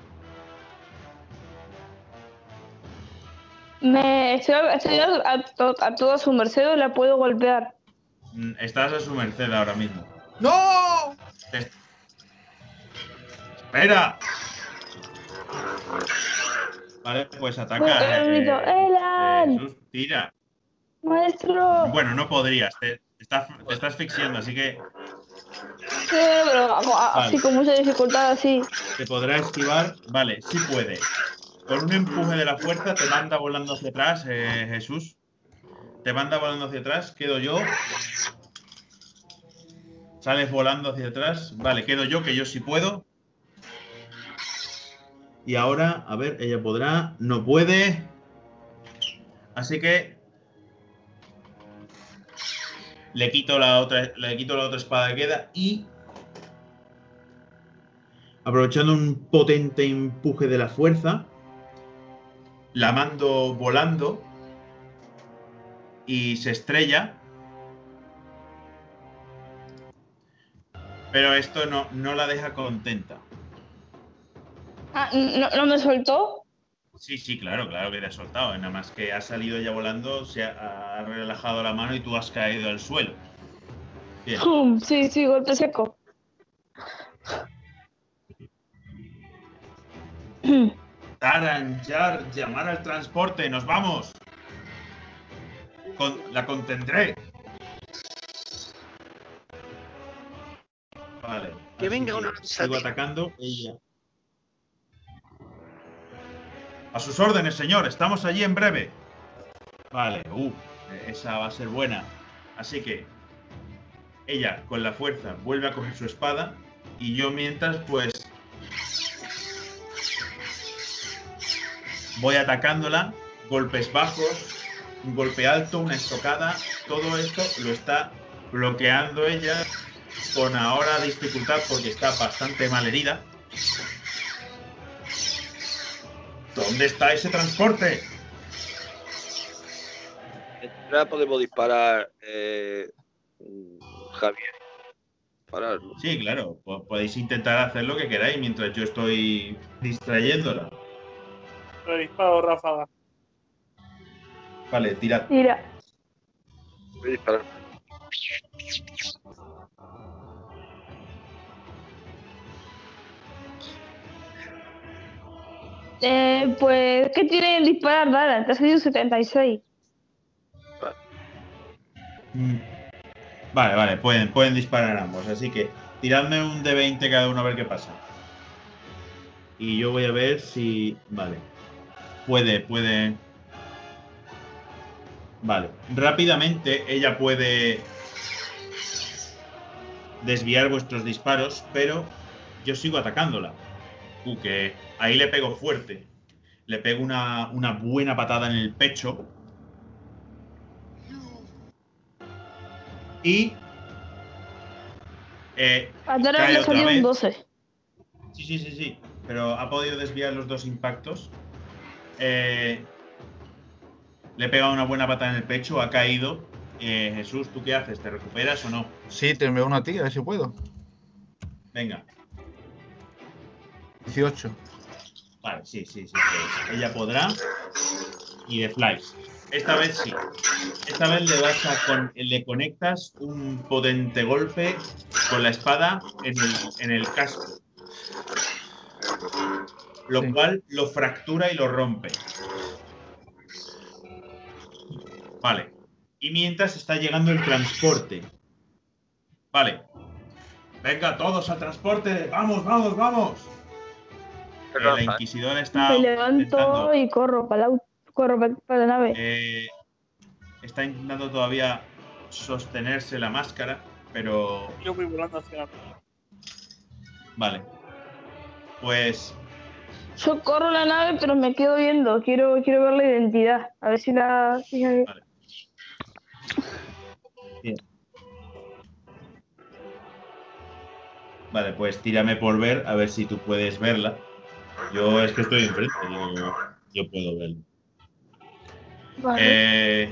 Me estoy, estoy a, a to- a toda su merced o la puedo golpear. Mm, Estás a su merced ahora mismo. ¡No! Te- ¡Espera! Vale, pues ataca. Bueno, eh, grito, eh, ¡Elan! Jesús, tira. Maestro. Bueno, no podrías, te, te estás, te estás asfixiando, así que Sí, pero a- a- así Vale. con mucha dificultad, así. te podrá esquivar. Vale, sí puede. con un empuje de la fuerza te manda volando hacia atrás, eh, Jesús. Te manda volando hacia atrás, quedo yo. Sales volando hacia atrás. Vale, quedo yo, que yo sí puedo. Y ahora, a ver, ella podrá. No puede. Así que le quito la otra, le quito la otra espada que queda y, aprovechando un potente empuje de la fuerza, la mando volando y se estrella. Pero esto no, no la deja contenta. Ah, ¿no, no me soltó? Sí, sí, claro, claro que te ha soltado. Nada más que ha salido ella volando, se ha, ha relajado la mano y tú has caído al suelo. Bien. Pum, sí, sí, golpe seco. Taranjar, llamar al transporte, nos vamos. Con, la contendré. Vale. Que venga que una sigo lanzadera. atacando. Ella. A sus órdenes, señor. Estamos allí en breve. Vale. Uh, esa va a ser buena. Así que ella, con la fuerza, vuelve a coger su espada. Y yo mientras, pues, voy atacándola. Golpes bajos, un golpe alto, una estocada. Todo esto lo está bloqueando ella. Con ahora dificultad porque está bastante mal herida. ¿Dónde está ese transporte? Ya podemos disparar, eh, Javier. Pararlo. Sí, claro. Podéis intentar hacer lo que queráis mientras yo estoy distrayéndola. Le disparo ráfaga. Vale, tirad. Mira, Voy a disparar. eh, pues, ¿qué tiene en disparar, Dara? Te ha salido setenta y seis. Mm. Vale, vale, pueden, pueden disparar ambos. Así que tiradme un de veinte cada uno a ver qué pasa. Y yo voy a ver si... Vale. Puede, puede... Vale. Rápidamente ella puede desviar vuestros disparos, pero yo sigo atacándola. Uh, que ahí le pego fuerte. Le pego una, una buena patada en el pecho. Y... Eh, A Dara cae le ha otra salido un vez. doce. Sí, sí, sí, sí. Pero ha podido desviar los dos impactos. Eh, le he pegado una buena patada en el pecho, ha caído. Eh, Jesús, ¿tú qué haces? ¿Te recuperas o no? Sí, te envío una tía, a ver si puedo. Venga. dieciocho. Vale, sí, sí, sí. sí. Ella podrá. Y de flies. Esta vez sí. Esta vez le vas a con, le conectas un potente golpe con la espada en el, en el casco. Lo Sí. cual lo fractura y lo rompe. Vale. Y mientras está llegando el transporte. Vale. Venga, todos al transporte. Vamos, vamos, vamos. Eh, la inquisidora está Me levanto intentando, y corro para la, corro pa- para la nave. eh, está intentando todavía sostenerse la máscara, pero Yo voy volando hacia la... vale. Pues Yo corro la nave, pero me quedo viendo. Quiero, quiero ver la identidad. A ver si la... si- vale. Bien. Vale, pues tírame por ver, a ver si tú puedes verla. Yo es que estoy enfrente, yo, yo puedo verla. Vale. Eh,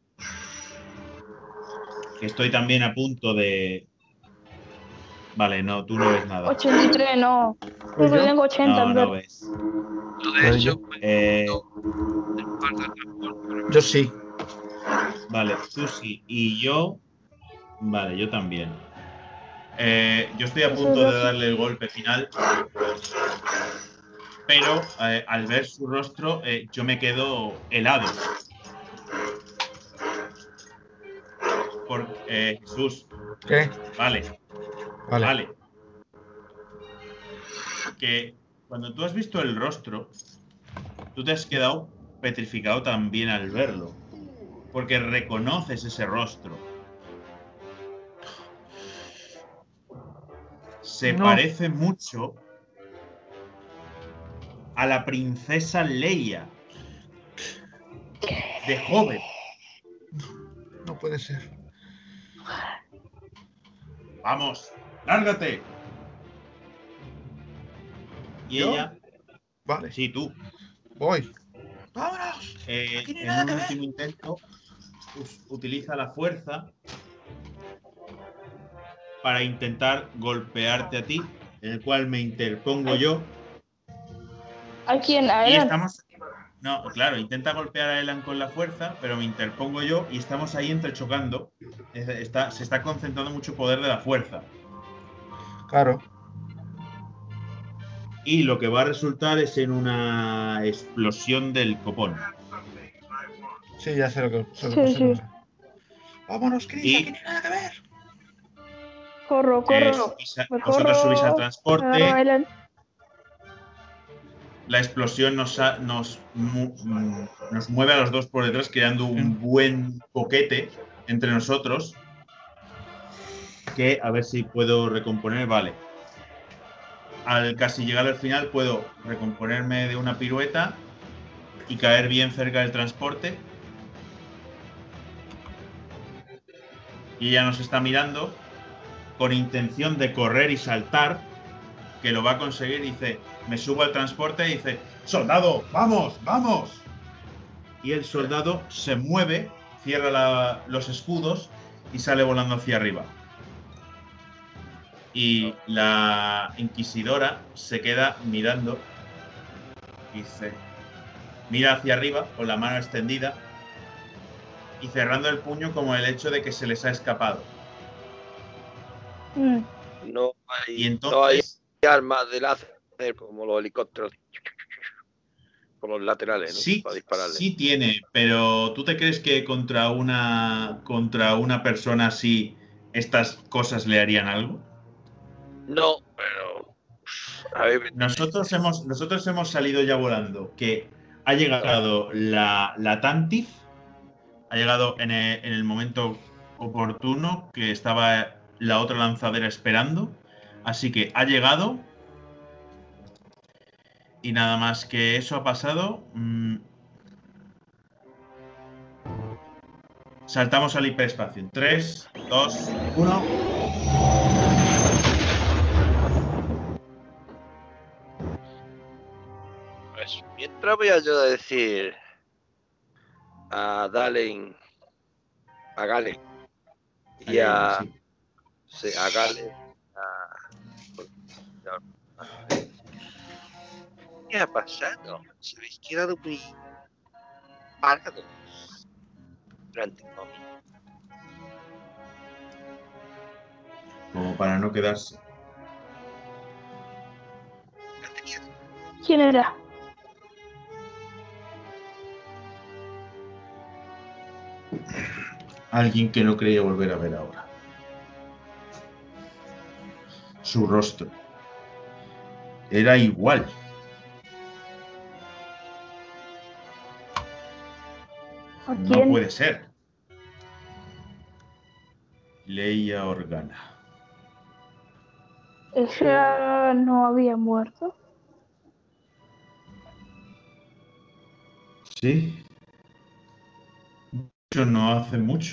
estoy también a punto de... Vale, no, tú no ves nada. ochenta y tres, no. Creo que yo? tengo ochenta. No, pero- no ves. Yo, de hecho, Eh, Yo sí. vale, tú sí. Y yo... Vale, yo también. Eh, yo estoy a Eso punto es de lo- darle el golpe final. Pero eh, al ver su rostro, eh, yo me quedo helado. Por, eh, Jesús, ¿Qué? vale, Vale. vale. Que cuando tú has visto el rostro, tú te has quedado petrificado también al verlo, porque reconoces ese rostro. Se No. parece mucho a la princesa Leia de joven. No puede ser. Vamos, lárgate. Y ¿Yo? ella, Vale, sí, tú, voy. ¡Vámonos! eh, Aquí no hay en nada un que ver. último intento, us- utiliza la fuerza para intentar golpearte a ti, en el cual me interpongo yo. ¿A quién? ¿A Y Elan? estamos... No, claro, intenta golpear a Elan con la fuerza, pero me interpongo yo y estamos ahí entrechocando. Es- Está, se está concentrando mucho poder de la fuerza. Claro. Y lo que va a resultar es en una explosión del copón. Sí, ya sé lo que, sé lo Sí, que sé lo que sí. sé. Vámonos, Chris, Y- aquí no hay nada que ver. Corro, Eh, corro. subís a- Me vosotros corro. subís al Agarro a transporte. Elan. La explosión nos, ha- nos, mu- mm, nos mueve a los dos por detrás, creando un Sí. buen boquete entre nosotros. Que a ver si puedo recomponer. Vale. Al casi llegar al final puedo recomponerme de una pirueta y caer bien cerca del transporte. Y ella nos está mirando con intención de correr y saltar, que lo va a conseguir. Dice, me subo al transporte y dice, soldado, vamos, vamos. Y el soldado se mueve, cierra la, los escudos y sale volando hacia arriba. Y la inquisidora se queda mirando. Dice, mira hacia arriba con la mano extendida y cerrando el puño como el hecho de que se les ha escapado. Mm. No hay, Y no hay entonces, armas de láser como los helicópteros por los laterales, ¿no? sí, Para dispararle. sí tiene, pero ¿tú te crees que contra una, contra una persona así estas cosas le harían algo? No, pero a ver, Nosotros hemos, nosotros hemos salido ya volando, que ha llegado la, la Tantif, ha llegado en el, en el momento oportuno, que estaba la otra lanzadera esperando, así que ha llegado y nada más que eso ha pasado. Mmm, saltamos al hiperespacio. En tres, dos, uno. pues mientras voy a yo a decir a Dalen, a Galen y a, Sí. sí, a Galen, a, ¿qué ha pasado? Se habéis quedado muy parados durante un momento. Como para no quedarse. ¿Quién era? Alguien que no creía volver a ver ahora. Su rostro era igual. ¿A No quién? puede ser. Leia Organa. ¿Ella no había muerto? Sí. Mucho no hace mucho.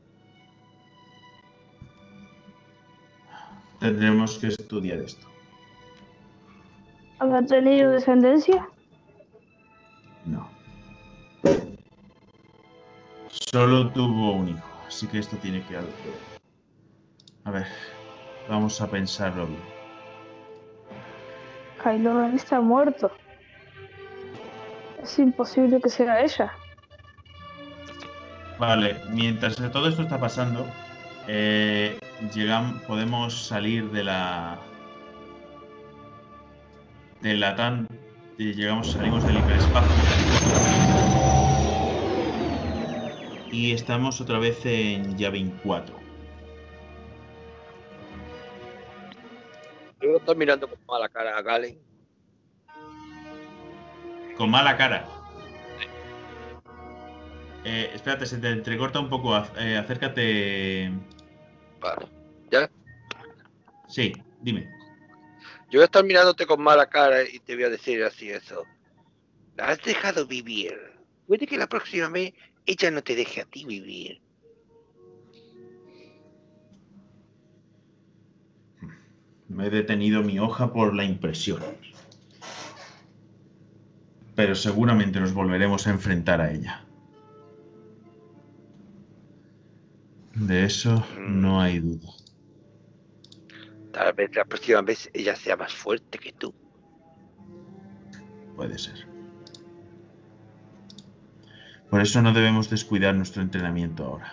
Tendremos que estudiar esto. ¿Había tenido descendencia? No. Solo tuvo un hijo, así que esto tiene que algo que ver. A ver, vamos a pensarlo bien. Kylo Ren está muerto. Es imposible que sea ella. Vale, mientras todo esto está pasando, eh, llegamos, podemos salir de la de la tan y llegamos, salimos del hiperespacio y estamos otra vez en Yavin cuatro. Yo estoy mirando con mala cara a Galen. con mala cara. Eh, espérate, se te entrecorta un poco. Eh, acércate. Vale. ¿Ya? Sí, dime. Yo voy a estar mirándote con mala cara y te voy a decir así eso. La has dejado vivir. Puede que la próxima vez ella no te deje a ti vivir. Me he detenido mi hoja por la impresión. Pero seguramente nos volveremos a enfrentar a ella. De eso no hay duda. Tal vez la próxima vez ella sea más fuerte que tú. Puede ser. Por eso no debemos descuidar nuestro entrenamiento ahora.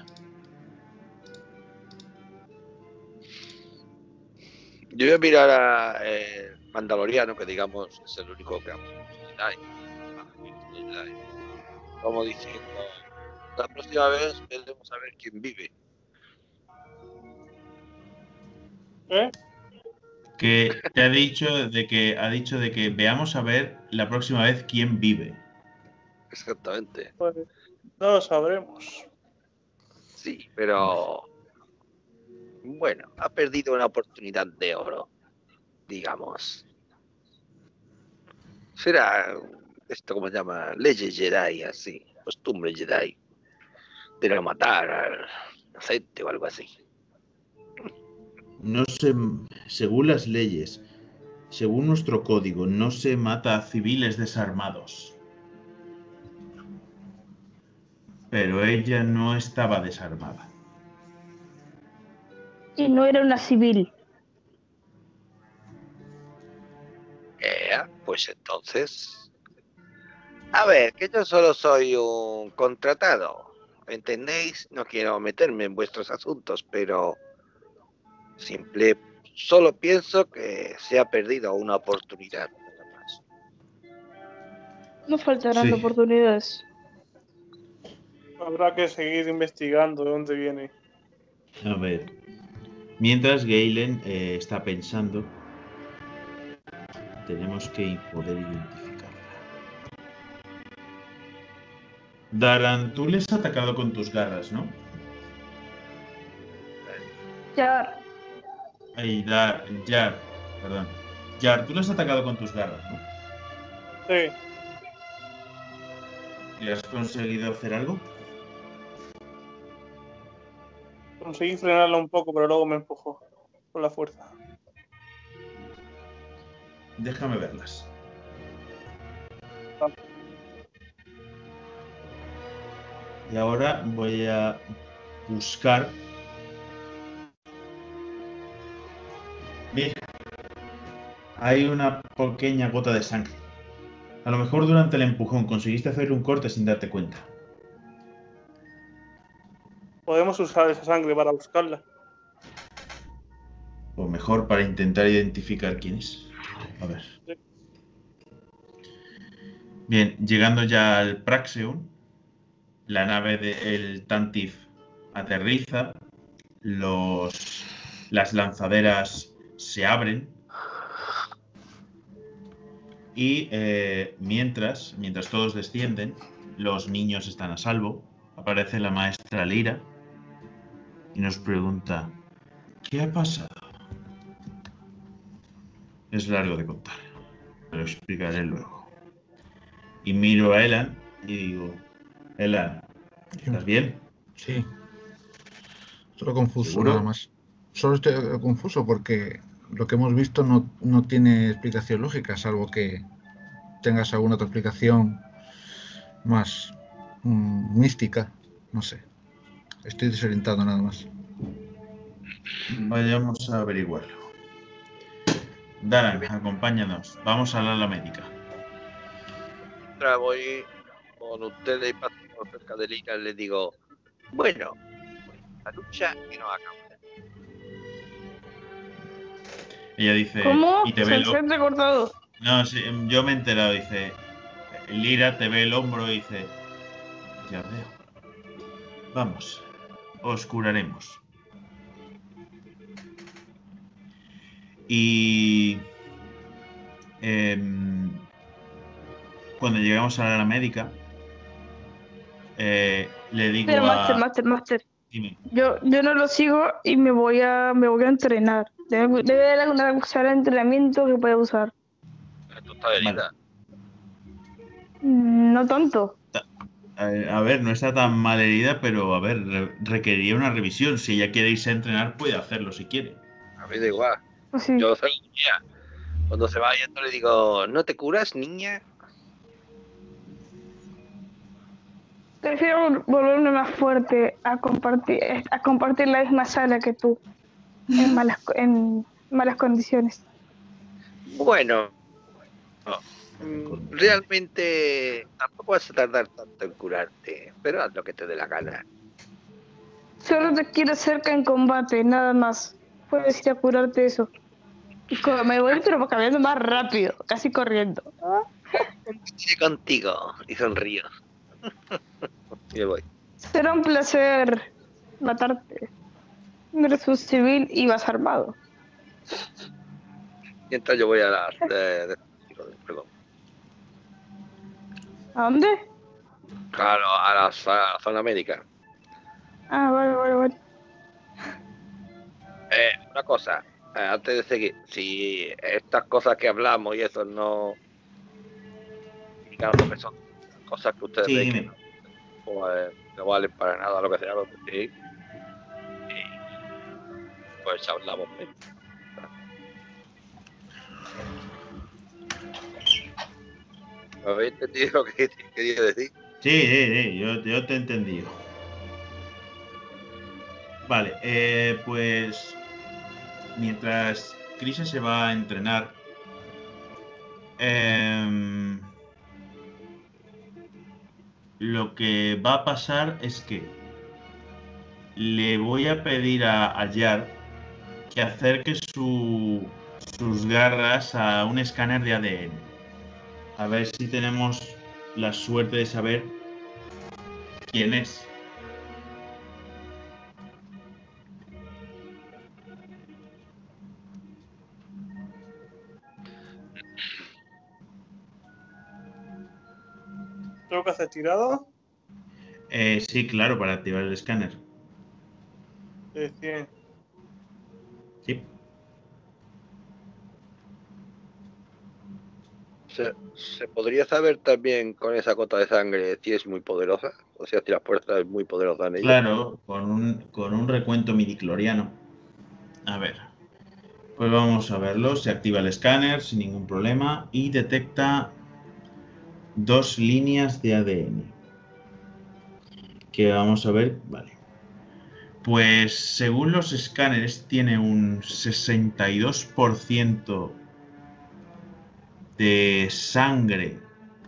Yo voy a mirar a eh, Mandaloriano, que digamos es el único que ha como diciendo, la próxima vez veremos a ver quién vive. ¿Eh? Que te ha dicho de que ha dicho de que veamos a ver la próxima vez quién vive. Exactamente. Pues no lo sabremos. Sí, pero bueno, ha perdido una oportunidad de oro, digamos. Será esto, como se llama, leyes Jedi, así, costumbre Jedi, de no matar al inocente o algo así. No se, según las leyes, según nuestro código, no se mata a civiles desarmados. Pero ella no estaba desarmada. Y no era una civil. Eh, pues entonces... A ver, que yo solo soy un contratado, ¿entendéis? No quiero meterme en vuestros asuntos, pero simple, solo pienso que se ha perdido una oportunidad. Nada más. No faltarán Sí. oportunidades. Habrá que seguir investigando de dónde viene. A ver. Mientras Galen eh, está pensando, tenemos que poder identificarla. Daran, tú les has atacado con tus garras, ¿no? Yar, Ay, Dar, Yar, perdón. Yar, tú les has atacado con tus garras, ¿no? Sí, ¿Y has conseguido hacer algo? conseguí frenarla un poco, pero luego me empujó con la fuerza. Déjame verlas. Ah. Y ahora voy a buscar... Mira, hay una pequeña gota de sangre. A lo mejor durante el empujón conseguiste hacerle un corte sin darte cuenta. Podemos usar esa sangre para buscarla. O mejor, para intentar identificar quién es. A ver. Sí. Bien, llegando ya al Praxeum, la nave del Tantive aterriza, los, las lanzaderas se abren y eh, mientras, mientras todos descienden, los niños están a salvo. Aparece la maestra Lyra y nos pregunta: ¿qué ha pasado? Es largo de contar, pero explicaré luego. Y miro a Elan y digo: Elan, ¿estás bien? Sí. Solo confuso, ¿Seguro? nada más. Solo estoy confuso porque lo que hemos visto no, no tiene explicación lógica, salvo que tengas alguna otra explicación más mmm, mística. No sé. Estoy desorientado nada más. Vayamos a averiguarlo. Daran, acompáñanos. Vamos a la ala médica. Ahora voy con ustedes y paso cerca de Lina y le digo, bueno, la lucha que no acaba. Ella dice... ¿cómo? Y te Se ve se ha el... entrecortado. No, sí, yo me he enterado, dice... Lyra te ve el hombro y dice... Ya veo. Vamos, os curaremos. Y... Eh, cuando lleguemos a la médica, eh, le digo Pero, a... Master, Master, Master. Dime. Yo, yo no lo sigo y me voy a, me voy a entrenar. Debe, debe haber alguna sala de entrenamiento que pueda usar. Tú estás herida. Mm, No tanto. A ver, a ver, no está tan mal herida, pero a ver, re- requeriría una revisión. Si ella quiere irse a entrenar, puede hacerlo si quiere. A mí da igual. Así. Yo soy niña. Cuando se va yendo le digo, ¿no te curas, niña? Prefiero volverme más fuerte a compartir, a compartir la misma sala que tú en malas, co- en malas condiciones. Bueno, mm, realmente tampoco vas a tardar tanto en curarte, pero haz lo que te dé la gana. Solo te quiero cerca en combate, nada más. Puedes ir a curarte eso. Y co- me voy, pero cambiando más rápido, casi corriendo. Iré contigo y sonrío. Y me voy. Será un placer matarte. No eres un civil y vas armado. Mientras yo voy a la de, de- perdón. ¿A dónde? Claro, a la, a la zona médica. Ah, vale, vale, vale. Eh, una cosa, eh, antes de seguir, si estas cosas que hablamos y eso no, digamos que son cosas que ustedes Sí, ven que dime. no, pues, no valen para nada lo que sea, lo decís, y pues hablamos. ¿Me habéis entendido lo que quería decir? Sí, sí, sí, yo, yo te he entendido. Vale, eh, pues mientras Chris se va a entrenar, em, lo que va a pasar es que le voy a pedir a, a Yar que acerque su- sus garras a un escáner de A D N. A ver si tenemos la suerte de saber quién es. ¿Tengo que hacer tirado? Eh, sí, claro, para activar el escáner. De cien. Sí. ¿Se, se podría saber también con esa cota de sangre si es muy poderosa? O sea, si la fuerza es muy poderosa en ella. Claro, con un, con un recuento midicloriano. A ver. Pues vamos a verlo. Se activa el escáner sin ningún problema y detecta dos líneas de A D N. Que vamos a ver. Vale. Pues según los escáneres tiene un sesenta y dos por ciento de sangre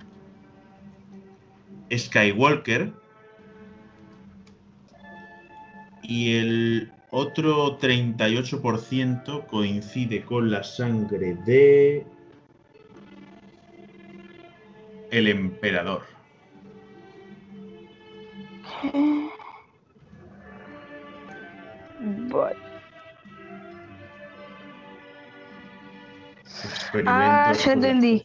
Skywalker y el otro treinta y ocho por ciento coincide con la sangre de el emperador. Vale. Ah, Experimentos ya con- entendí.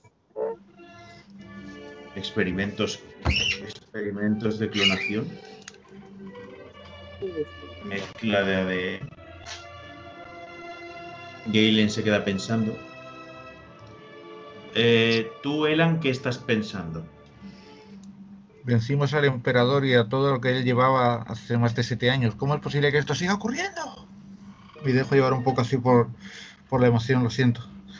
experimentos experimentos de clonación, mezcla de A D N. Galen se queda pensando. Eh, tú, Elan, ¿qué estás pensando? Vencimos al emperador y a todo lo que él llevaba hace más de siete años. ¿Cómo es posible que esto siga ocurriendo? Me dejo llevar un poco así por, por la emoción, lo siento.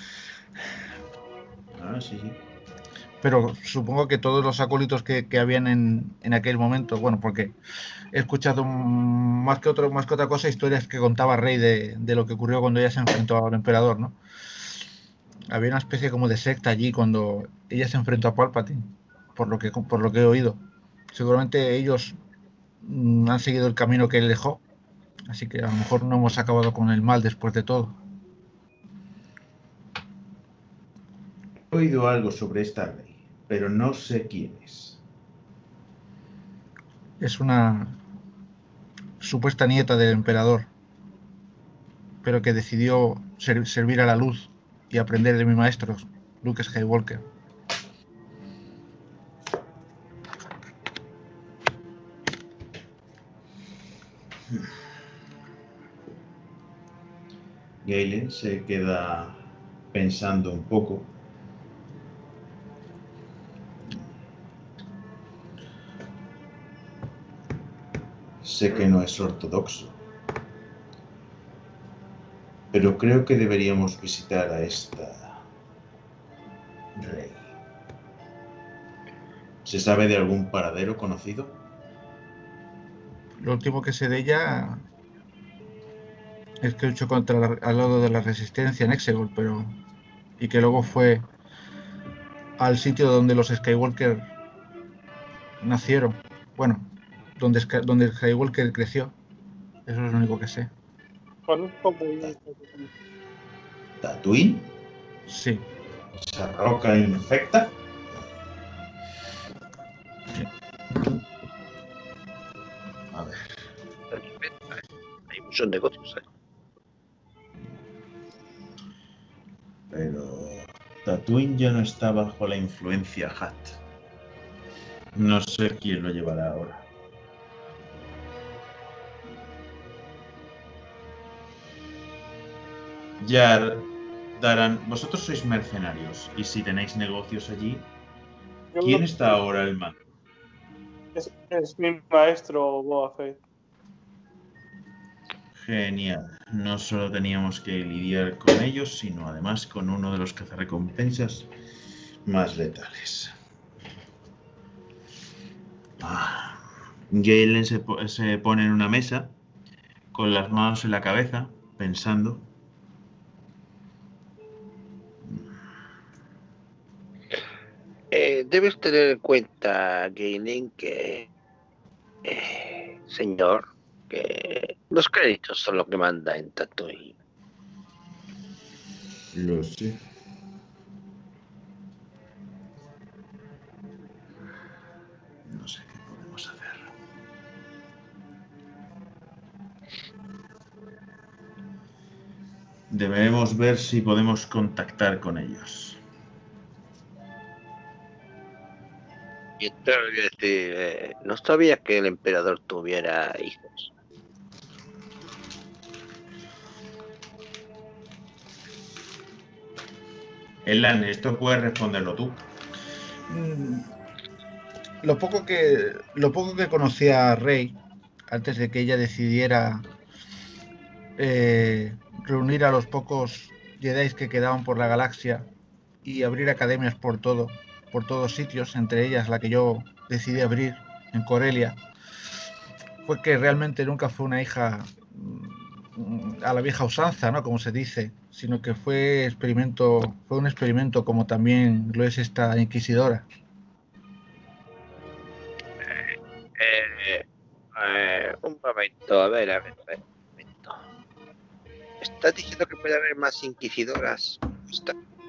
Ah, sí, sí. Pero supongo que todos los acólitos que, que habían en, en aquel momento, bueno, porque he escuchado mm, más que, otro, más que otra cosa historias que contaba Rey de, de lo que ocurrió cuando ella se enfrentó al emperador, ¿no? Había una especie como de secta allí cuando ella se enfrentó a Palpatine, por lo que, por lo que he oído. Seguramente ellos mm, han seguido el camino que él dejó, así que a lo mejor no hemos acabado con el mal después de todo. He oído algo sobre esta ley, pero no sé quién es. Es una supuesta nieta del emperador, pero que decidió ser, servir a la luz y aprender de mi maestro, Luke Skywalker. Galen se queda pensando un poco. Sé que no es ortodoxo, pero creo que deberíamos visitar a esta rey. ¿Se sabe de algún paradero conocido? Lo último que sé de ella es que luchó contra la- al lado de la resistencia en Exegol, pero y que luego fue al sitio donde los Skywalker nacieron. Bueno, donde, Sky- donde el Skywalker creció. Eso es lo único que sé. Conozco muy ¿Tatooine? Sí. ¿Esa roca infecta? A ver. Hay muchos negocios, ¿eh? Pero Tatooine ya no está bajo la influencia Hutt. No sé quién lo llevará ahora. Yar, Daran, vosotros sois mercenarios y si tenéis negocios allí, Yo ¿quién lo- está ahora al mando? Es, es mi maestro Boba Fett. Genial. No solo teníamos que lidiar con ellos, sino además con uno de los cazarrecompensas más letales. Ah. Galen se, po- se pone en una mesa, con las manos en la cabeza, pensando. Eh, debes tener en cuenta, Galen, que, eh, señor, que los créditos son lo que manda en Tatooine. Lo sé. No sé qué podemos hacer. Debemos ver si podemos contactar con ellos. Y entonces voy a decir, eh, no sabía que el emperador tuviera hijos. Elan, esto puedes responderlo tú. Mm, Lo poco que, lo poco que conocía a Rey, antes de que ella decidiera eh, reunir a los pocos Jedi que quedaban por la galaxia y abrir academias por todo, por todos sitios, entre ellas la que yo decidí abrir en Corelia, fue que realmente nunca fue una hija mm, a la vieja usanza, ¿no? Como se dice, sino que fue experimento, fue un experimento como también lo es esta inquisidora. Eh, eh, un momento, a ver, a ver, a ver, un momento. ¿Estás diciendo que puede haber más inquisidoras? Está-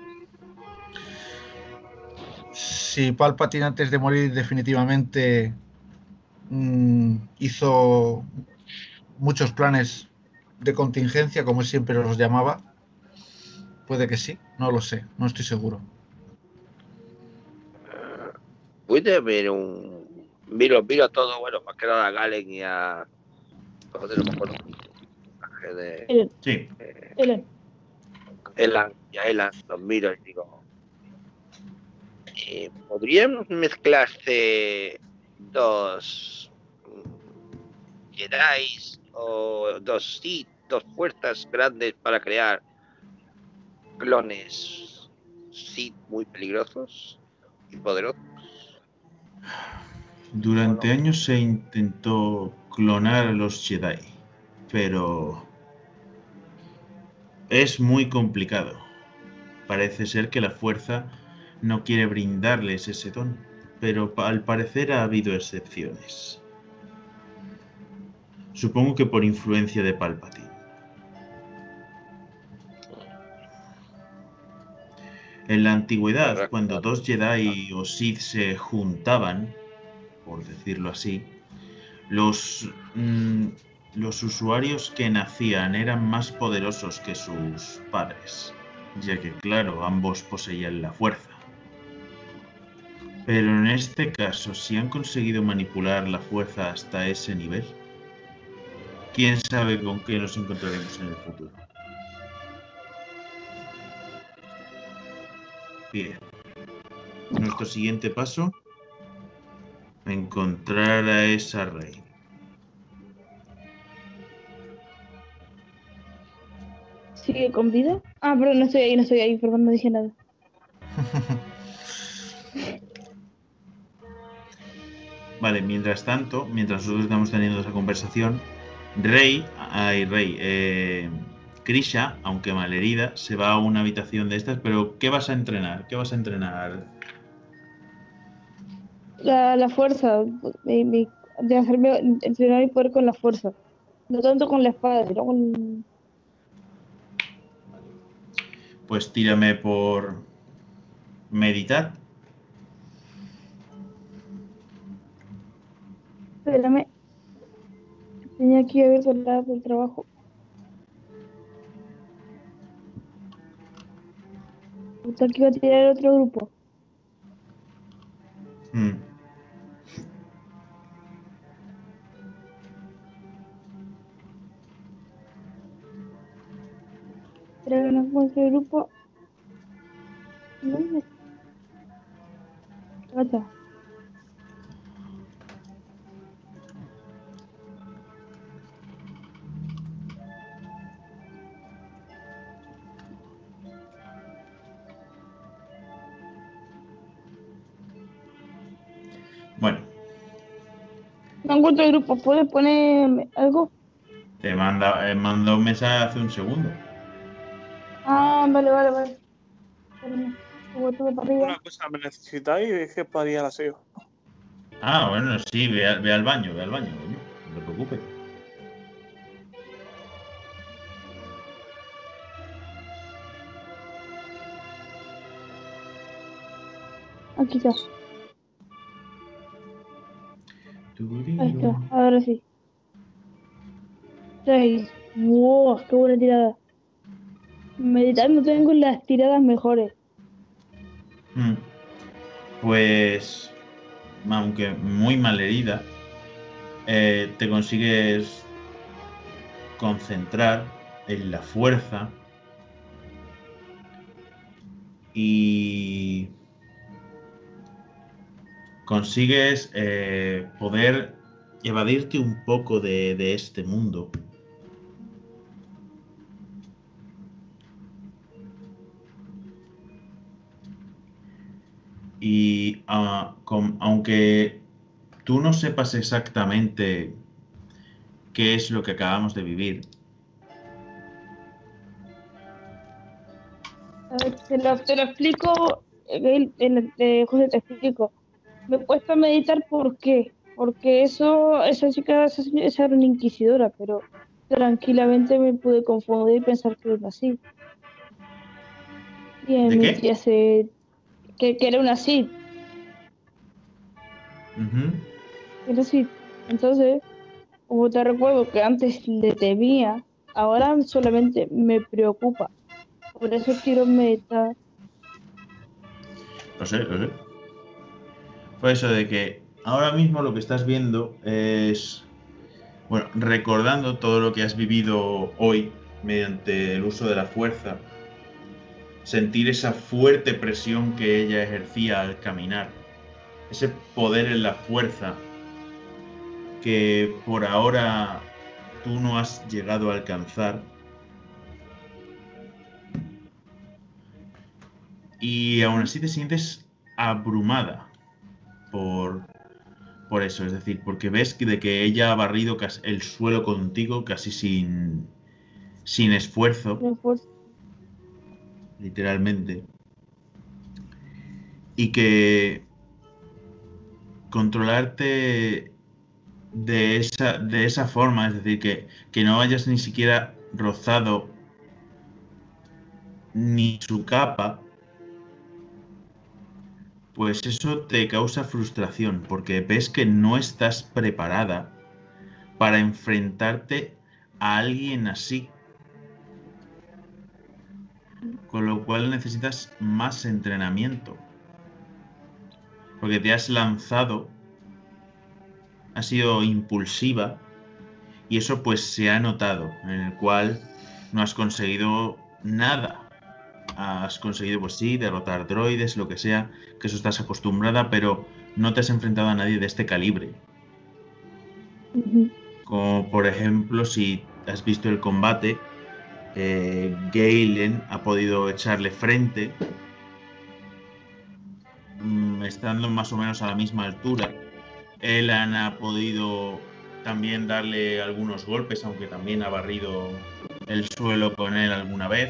Si Palpatine antes de morir definitivamente mm, hizo muchos planes de contingencia, como él siempre los llamaba, puede que sí, no lo sé, no estoy seguro. Puede haber un... Miro, miro todo, bueno, más que nada a Galen y a... Joder, no me acuerdo. De, Ellen, Sí. eh, Ellen. Elan y a Elan, los miro y digo... Eh, ¿podrían mezclarse dos mm, Jedi o dos Sith, dos fuerzas grandes para crear clones Sith muy peligrosos y poderosos? Durante años se intentó clonar a los Jedi, pero es muy complicado. Parece ser que la fuerza no quiere brindarles ese don, pero pa- al parecer ha habido excepciones. Supongo que por influencia de Palpatine. En la antigüedad, cuando dos Jedi o Sith se juntaban, por decirlo así, los, mm, los usuarios que nacían eran más poderosos que sus padres, ya que claro, ambos poseían la fuerza. Pero en este caso, si han conseguido manipular la fuerza hasta ese nivel, quién sabe con qué nos encontraremos en el futuro. Bien. Nuestro siguiente paso, encontrar a esa Rey. ¿Sigue con vida? Ah, perdón, no estoy ahí, no estoy ahí, perdón, no dije nada. Vale, mientras tanto, mientras nosotros estamos teniendo esa conversación, Rey, ay, Rey, eh, Krisha, aunque malherida, se va a una habitación de estas, pero ¿qué vas a entrenar? ¿Qué vas a entrenar? La, la fuerza, de, de, de hacerme entrenar mi poder con la fuerza. No tanto con la espada, sino con... Pues tírame por meditar. Espérame, tenía aquí abierto el lado del trabajo. Justo aquí iba a tirar el otro grupo. Hmm. Pero que no encuentro el grupo. ¿Dónde está? Acá está. Bueno, No encuentro el grupo, ¿puedes poner algo? te manda, eh, mandó un mensaje hace un segundo. Ah, vale, vale, vale. Espérame, subo todo para arriba. Una cosa, ¿me necesitáis? Es que para ir al aseo. Ah, bueno, sí, ve, a- ve al baño, ve al baño, coño, no te preocupes. Aquí está. Ahí está, ahora sí. Seis. Wow, qué buena tirada. Meditando tengo las tiradas mejores. Hmm. Pues, aunque muy mal herida, eh, te consigues concentrar en la fuerza y consigues eh, poder evadirte un poco de, de este mundo. Y ah, con- aunque tú no sepas exactamente qué es lo que acabamos de vivir, A ver, te lo, te lo explico, eh, el- eh, José, te explico. Me cuesta meditar, ¿por qué? Porque eso, esa chica, esa, señora- esa era una inquisidora, pero tranquilamente me pude confundir y pensar que era una así. Y en ¿de mi qué? tía se... que, que era una así, Ujú. que era así. Entonces, como te recuerdo que antes le temía, ahora solamente me preocupa. Por eso quiero meditar. Lo sé, lo sé. Por eso de que ahora mismo lo que estás viendo es, bueno, recordando todo lo que has vivido hoy mediante el uso de la fuerza, sentir esa fuerte presión que ella ejercía al caminar, ese poder en la fuerza que por ahora tú no has llegado a alcanzar. Y aún así te sientes abrumada por, por eso, es decir, porque ves que de que ella ha barrido cas- el suelo contigo casi sin, sin esfuerzo, Pero fuerza. literalmente, y que controlarte de esa, de esa forma, es decir, que, que no hayas ni siquiera rozado ni su capa, pues eso te causa frustración, porque ves que no estás preparada para enfrentarte a alguien así, con lo cual necesitas más entrenamiento, porque te has lanzado, has sido impulsiva y eso pues se ha notado, en el cual no has conseguido nada. has conseguido, pues sí, derrotar droides, lo que sea, que eso estás acostumbrada, pero no te has enfrentado a nadie de este calibre. Ujú. Como por ejemplo, si has visto el combate, eh, Galen ha podido echarle frente, mm, estando más o menos a la misma altura. Elan ha podido también darle algunos golpes, aunque también ha barrido el suelo con él alguna vez.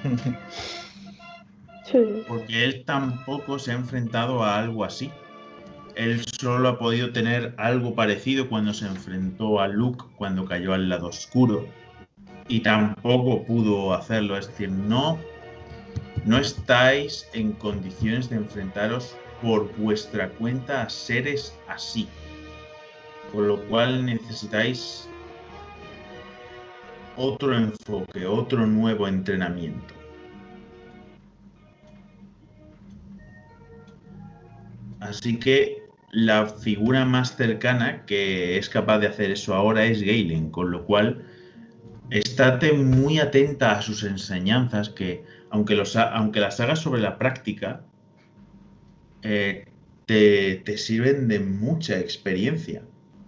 Sí. Porque él tampoco se ha enfrentado a algo así. Él solo ha podido tener algo parecido cuando se enfrentó a Luke cuando cayó al lado oscuro. Y tampoco pudo hacerlo. Es decir, no, no estáis en condiciones de enfrentaros por vuestra cuenta a seres así. Con lo cual necesitáis otro enfoque, otro nuevo entrenamiento. Así que la figura más cercana que es capaz de hacer eso ahora es Galen, con lo cual estate muy atenta a sus enseñanzas, que aunque, los ha- aunque las hagas sobre la práctica, eh, te, te sirven de mucha experiencia.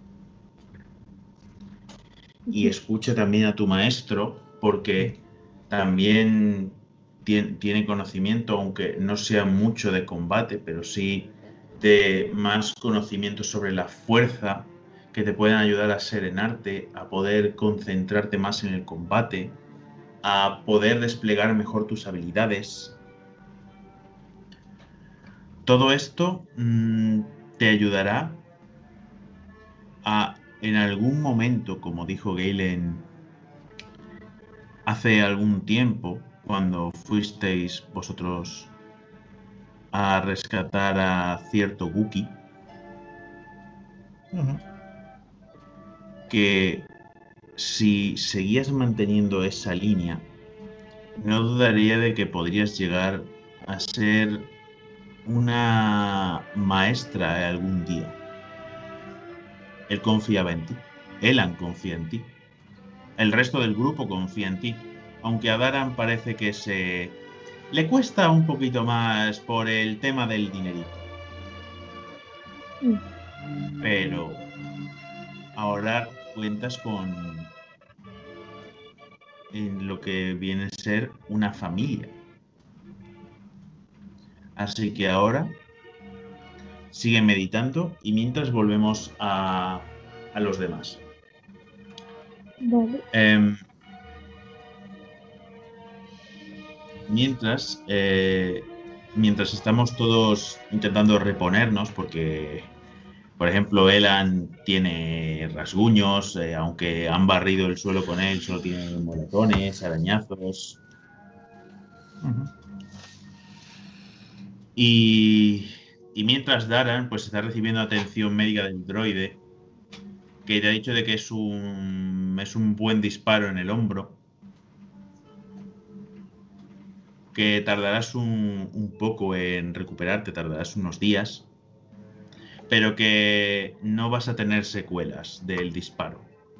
Y escucha también a tu maestro, porque también tien- tiene conocimiento, aunque no sea mucho de combate, pero sí de más conocimiento sobre la fuerza, que te pueden ayudar a serenarte, a poder concentrarte más en el combate, a poder desplegar mejor tus habilidades. Todo esto mm, te ayudará a, en algún momento, como dijo Galen hace algún tiempo, cuando fuisteis vosotros a rescatar a cierto Wookiee, Ujú. que si seguías manteniendo esa línea, no dudaría de que podrías llegar a ser una maestra algún día. Él confiaba en ti. Elan confía en ti. El resto del grupo confía en ti. Aunque a Daran parece que se le cuesta un poquito más por el tema del dinerito. Mm. Pero ahora cuentas con en lo que viene a ser una familia. Así que ahora sigue meditando y mientras volvemos a, a los demás. Vale. Em, mientras, eh, mientras estamos todos intentando reponernos, porque, por ejemplo, Elan tiene rasguños, eh, aunque han barrido el suelo con él, solo tiene moretones, arañazos. Ujú. Y, y mientras Daran pues está recibiendo atención médica del droide, que te ha dicho de que es un, es un buen disparo en el hombro, que tardarás un, un poco en recuperarte, tardarás unos días, pero que no vas a tener secuelas del disparo.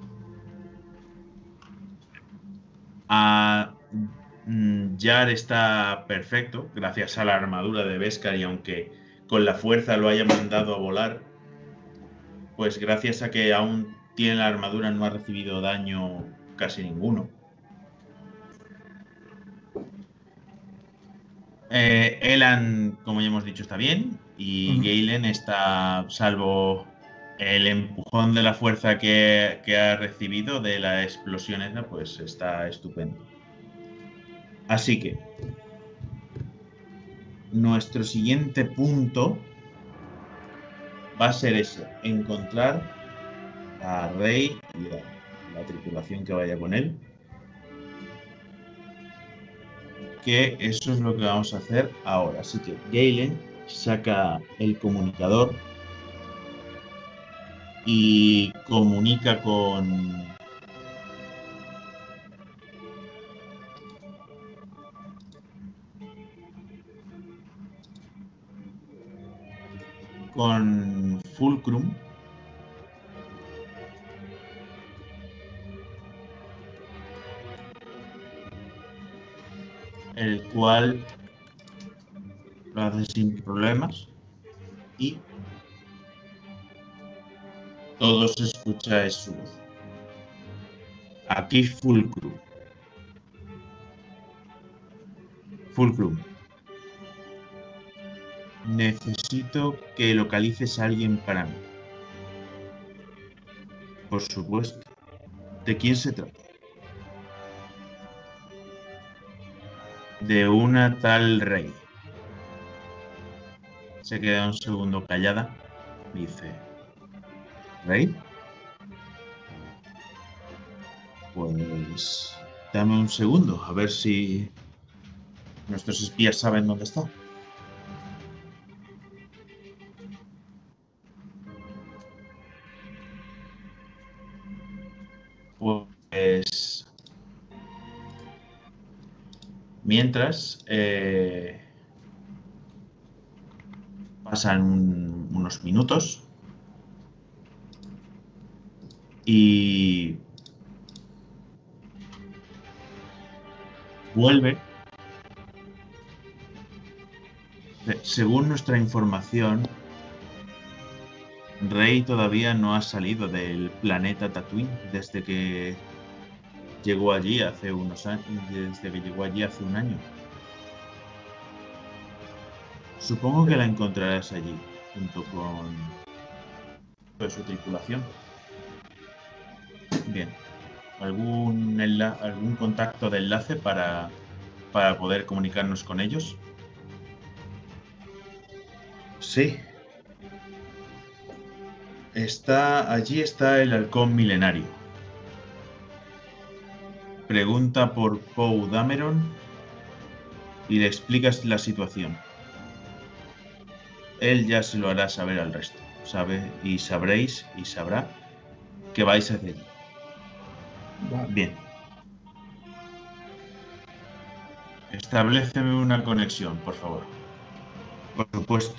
A, mm, Jar está perfecto, gracias a la armadura de Beskar, y aunque con la fuerza lo haya mandado a volar, pues gracias a que aún tiene la armadura no ha recibido daño casi ninguno. Eh, Elan, como ya hemos dicho, está bien. Y Ujú. Galen está, salvo el empujón de la fuerza que, que ha recibido de la explosión esa, pues está estupendo. Así que nuestro siguiente punto va a ser ese, encontrar a Rey y a la tripulación que vaya con él. Que eso es lo que vamos a hacer ahora. Así que Galen saca el comunicador y comunica con con Fulcrum, el cual lo hace sin problemas y todos escucháis su voz. Aquí Fulcrum. Fulcrum. Necesito que localices a alguien para mí. Por supuesto. ¿De quién se trata? De una tal Rey. Se queda un segundo callada. Dice: ¿Rey? Pues dame un segundo, a ver si nuestros espías saben dónde está. Pues mientras eh, pasan un, unos minutos y vuelve. Según nuestra información, Rey todavía no ha salido del planeta Tatooine desde que llegó allí hace unos años, desde que llegó allí hace un año. Supongo que la encontrarás allí, junto con toda su tripulación. Bien. ¿Algún, enla- algún contacto de enlace para, para poder comunicarnos con ellos? Sí. Está, allí está el halcón milenario. Pregunta por Poe Dameron y le explicas la situación. Él ya se lo hará saber al resto. Sabe y sabréis y sabrá que vais hacia allí. Vale. Bien. Establéceme una conexión, por favor. Por supuesto.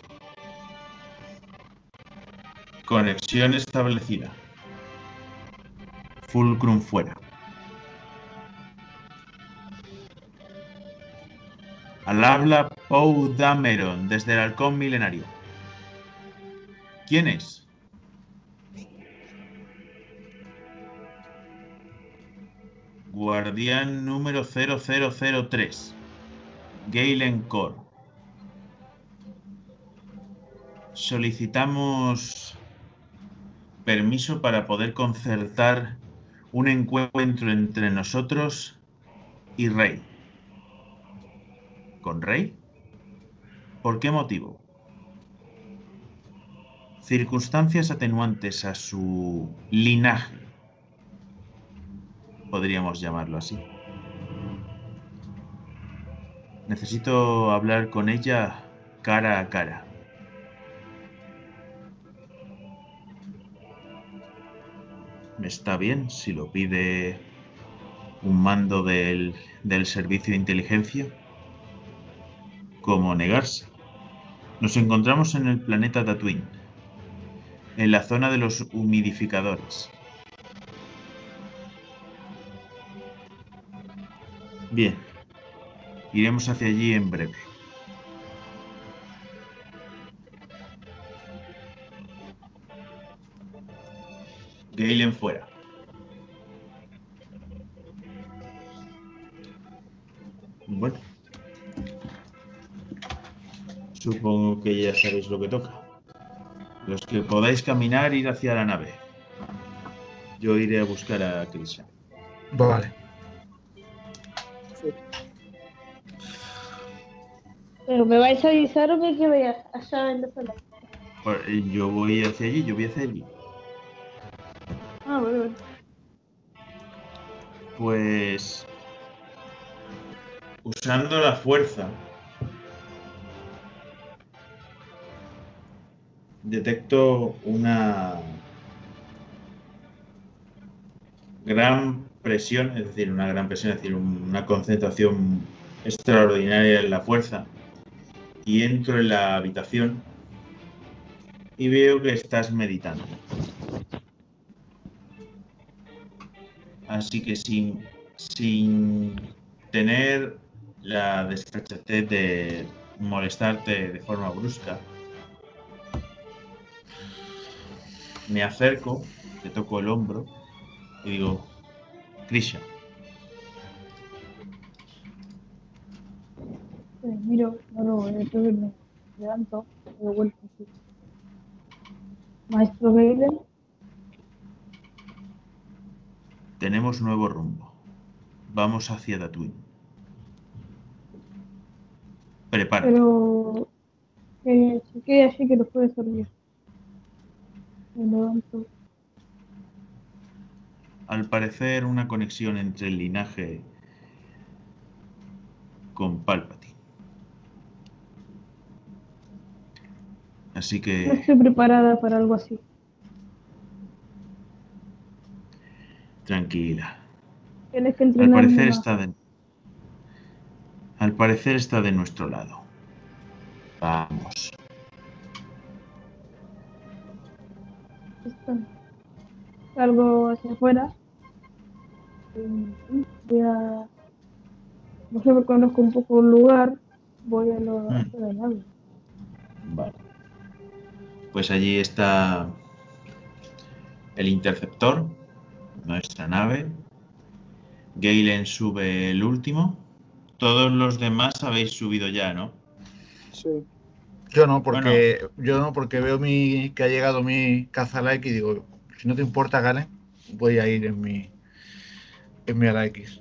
Conexión establecida. Fulcrum fuera. Al habla Poe Dameron desde el halcón milenario. ¿Quién es? Guardián número cero cero cero tres. Galen Core. Solicitamos permiso para poder concertar un encuentro entre nosotros y Rey. ¿Con Rey? ¿Por qué motivo? Circunstancias atenuantes a su linaje, podríamos llamarlo así. Necesito hablar con ella cara a cara. Está bien si lo pide un mando del, del servicio de inteligencia. ¿Cómo negarse? Nos encontramos en el planeta Tatooine, en la zona de los humidificadores. Bien, iremos hacia allí en breve. Galen fuera. Bueno. Supongo que ya sabéis lo que toca. Los que podáis caminar, ir hacia la nave. Yo iré a buscar a Christian. Vale. ¿Pero me vais a avisar o me que voy a saber de pelea? Pues, yo voy hacia allí, yo voy hacia allí. Ah, bueno, bueno. Pues... usando la fuerza... detecto una... gran presión, es decir, una gran presión, es decir, una concentración extraordinaria en la fuerza. Y entro en la habitación y veo que estás meditando. Así que sin, sin tener la desfachatez de molestarte de forma brusca, me acerco, te toco el hombro y digo, Grisha. Pues miro, no lo voy a decir, me levanto, me vuelvo así. Maestro Galen, Tenemos nuevo rumbo. Vamos hacia Tatooine. Prepárate. pero que se quede así que lo puede servir. Me levanto. Al parecer, una conexión entre el linaje con Palpatine. Así No que estoy preparada para algo así. tranquila. Tienes que Al entrenarme parecer más. está de, al parecer está de nuestro lado. Vamos. Esto. Salgo hacia afuera. y Voy a... No sé, conozco un poco el lugar. Voy a lo Mm. hacia la nave. Vale. Pues allí está el interceptor, nuestra nave. Galen sube el último. Todos los demás habéis subido ya, ¿no? Sí. Yo no, porque yo no, porque veo mi que ha llegado mi caza like y digo, si no te importa, Galen, voy a ir en mi en mi ala X.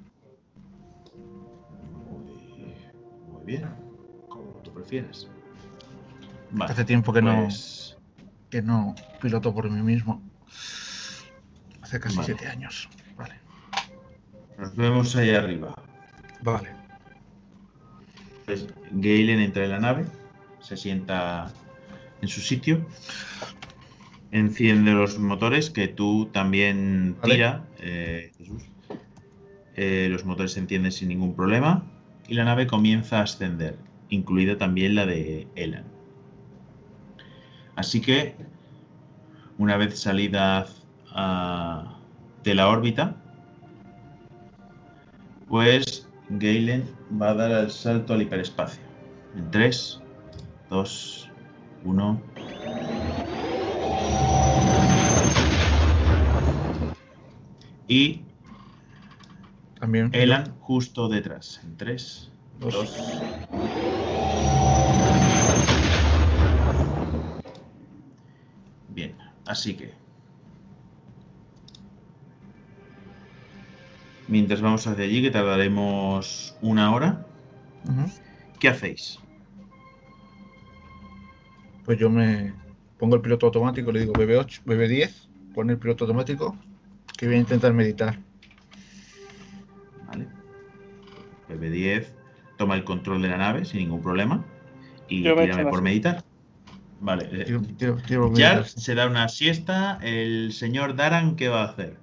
Muy, muy bien. Como tú prefieras. Vale, Hace tiempo que pues, no que no piloto por mí mismo. Hace casi Vale. siete años. Vale. Nos vemos ahí arriba. Vale. Pues Galen entra en la nave, se sienta en su sitio, enciende los motores, que tú también Vale. tira, eh, Jesús. Eh, los motores se encienden sin ningún problema y la nave comienza a ascender, incluida también la de Elan. Así que, una vez salida a, de la órbita, pues Galen va a dar el salto al hiperespacio. En tres, dos, uno. Y También. Elan justo detrás. En tres, Dos. dos. Bien, así que mientras vamos hacia allí, que tardaremos una hora, Ujú. ¿qué hacéis? Pues yo me pongo el piloto automático, le digo B B ocho, B B diez, pone el piloto automático, que voy a intentar meditar. Vale. B B diez toma el control de la nave sin ningún problema y Yo me tírame echo por una meditar. Vale. eh, Tiro, tiro, tiro por Jar meditar, sí. se da una siesta. El señor Daran, ¿qué va a hacer?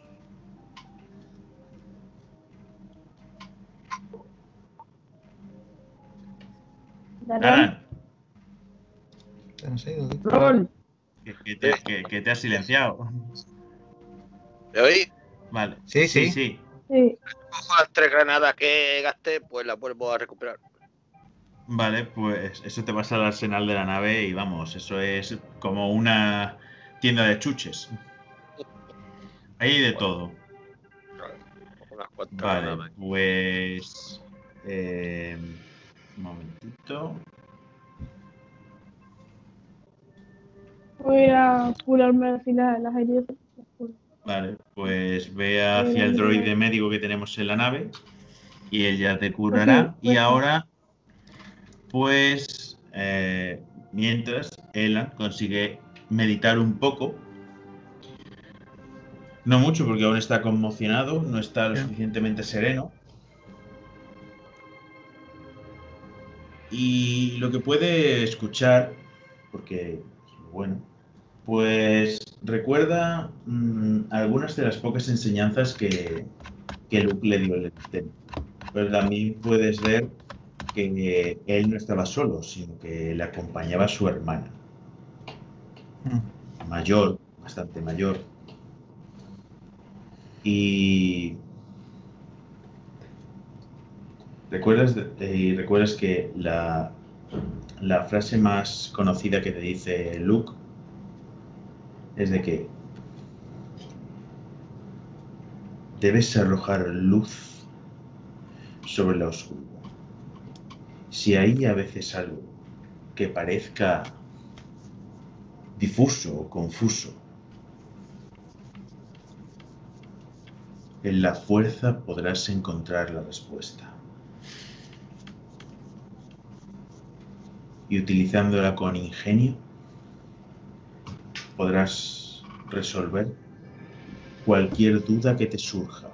Darán. Daran, Ya no sé, ¿qué? Rol. que, que te, que- que te has silenciado. ¿Me oí? Vale. Sí, sí, sí. sí. Sí. Cojo las tres granadas que gasté, pues las vuelvo a recuperar. Vale, pues eso te pasa al arsenal de la nave y vamos, eso es como una tienda de chuches. Hay de todo. Unas cuantas Vale, granadas. pues... eh, un momentito. Voy a curarme al final las heridas. Vale, pues ve hacia el droide médico que tenemos en la nave y él ya te curará. Pues sí, pues Y sí. ahora, pues, eh, mientras Elan consigue meditar un poco. No mucho, porque aún está conmocionado, no está lo Ya. suficientemente sereno. Y lo que puede escuchar, porque, bueno, pues recuerda mmm, algunas de las pocas enseñanzas que, que Luke le dio en el templo. Pero también puedes ver que él no estaba solo, sino que le acompañaba a su hermana, Mm. mayor, bastante mayor. Y recuerdas, de- eh, y recuerdas que la, la frase más conocida que te dice Luke es de que debes arrojar luz sobre la oscuridad. Si hay a veces algo que parezca difuso o confuso, en la fuerza podrás encontrar la respuesta. Y utilizándola con ingenio, podrás resolver cualquier duda que te surja.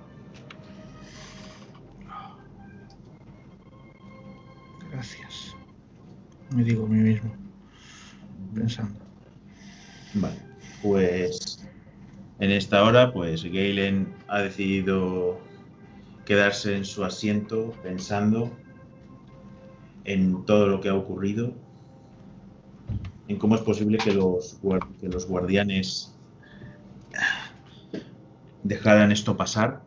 Gracias. Me digo a mí mismo, pensando. Vale, pues en esta hora, pues Galen ha decidido quedarse en su asiento pensando en todo lo que ha ocurrido, en cómo es posible que los, guar- que los guardianes dejaran esto pasar.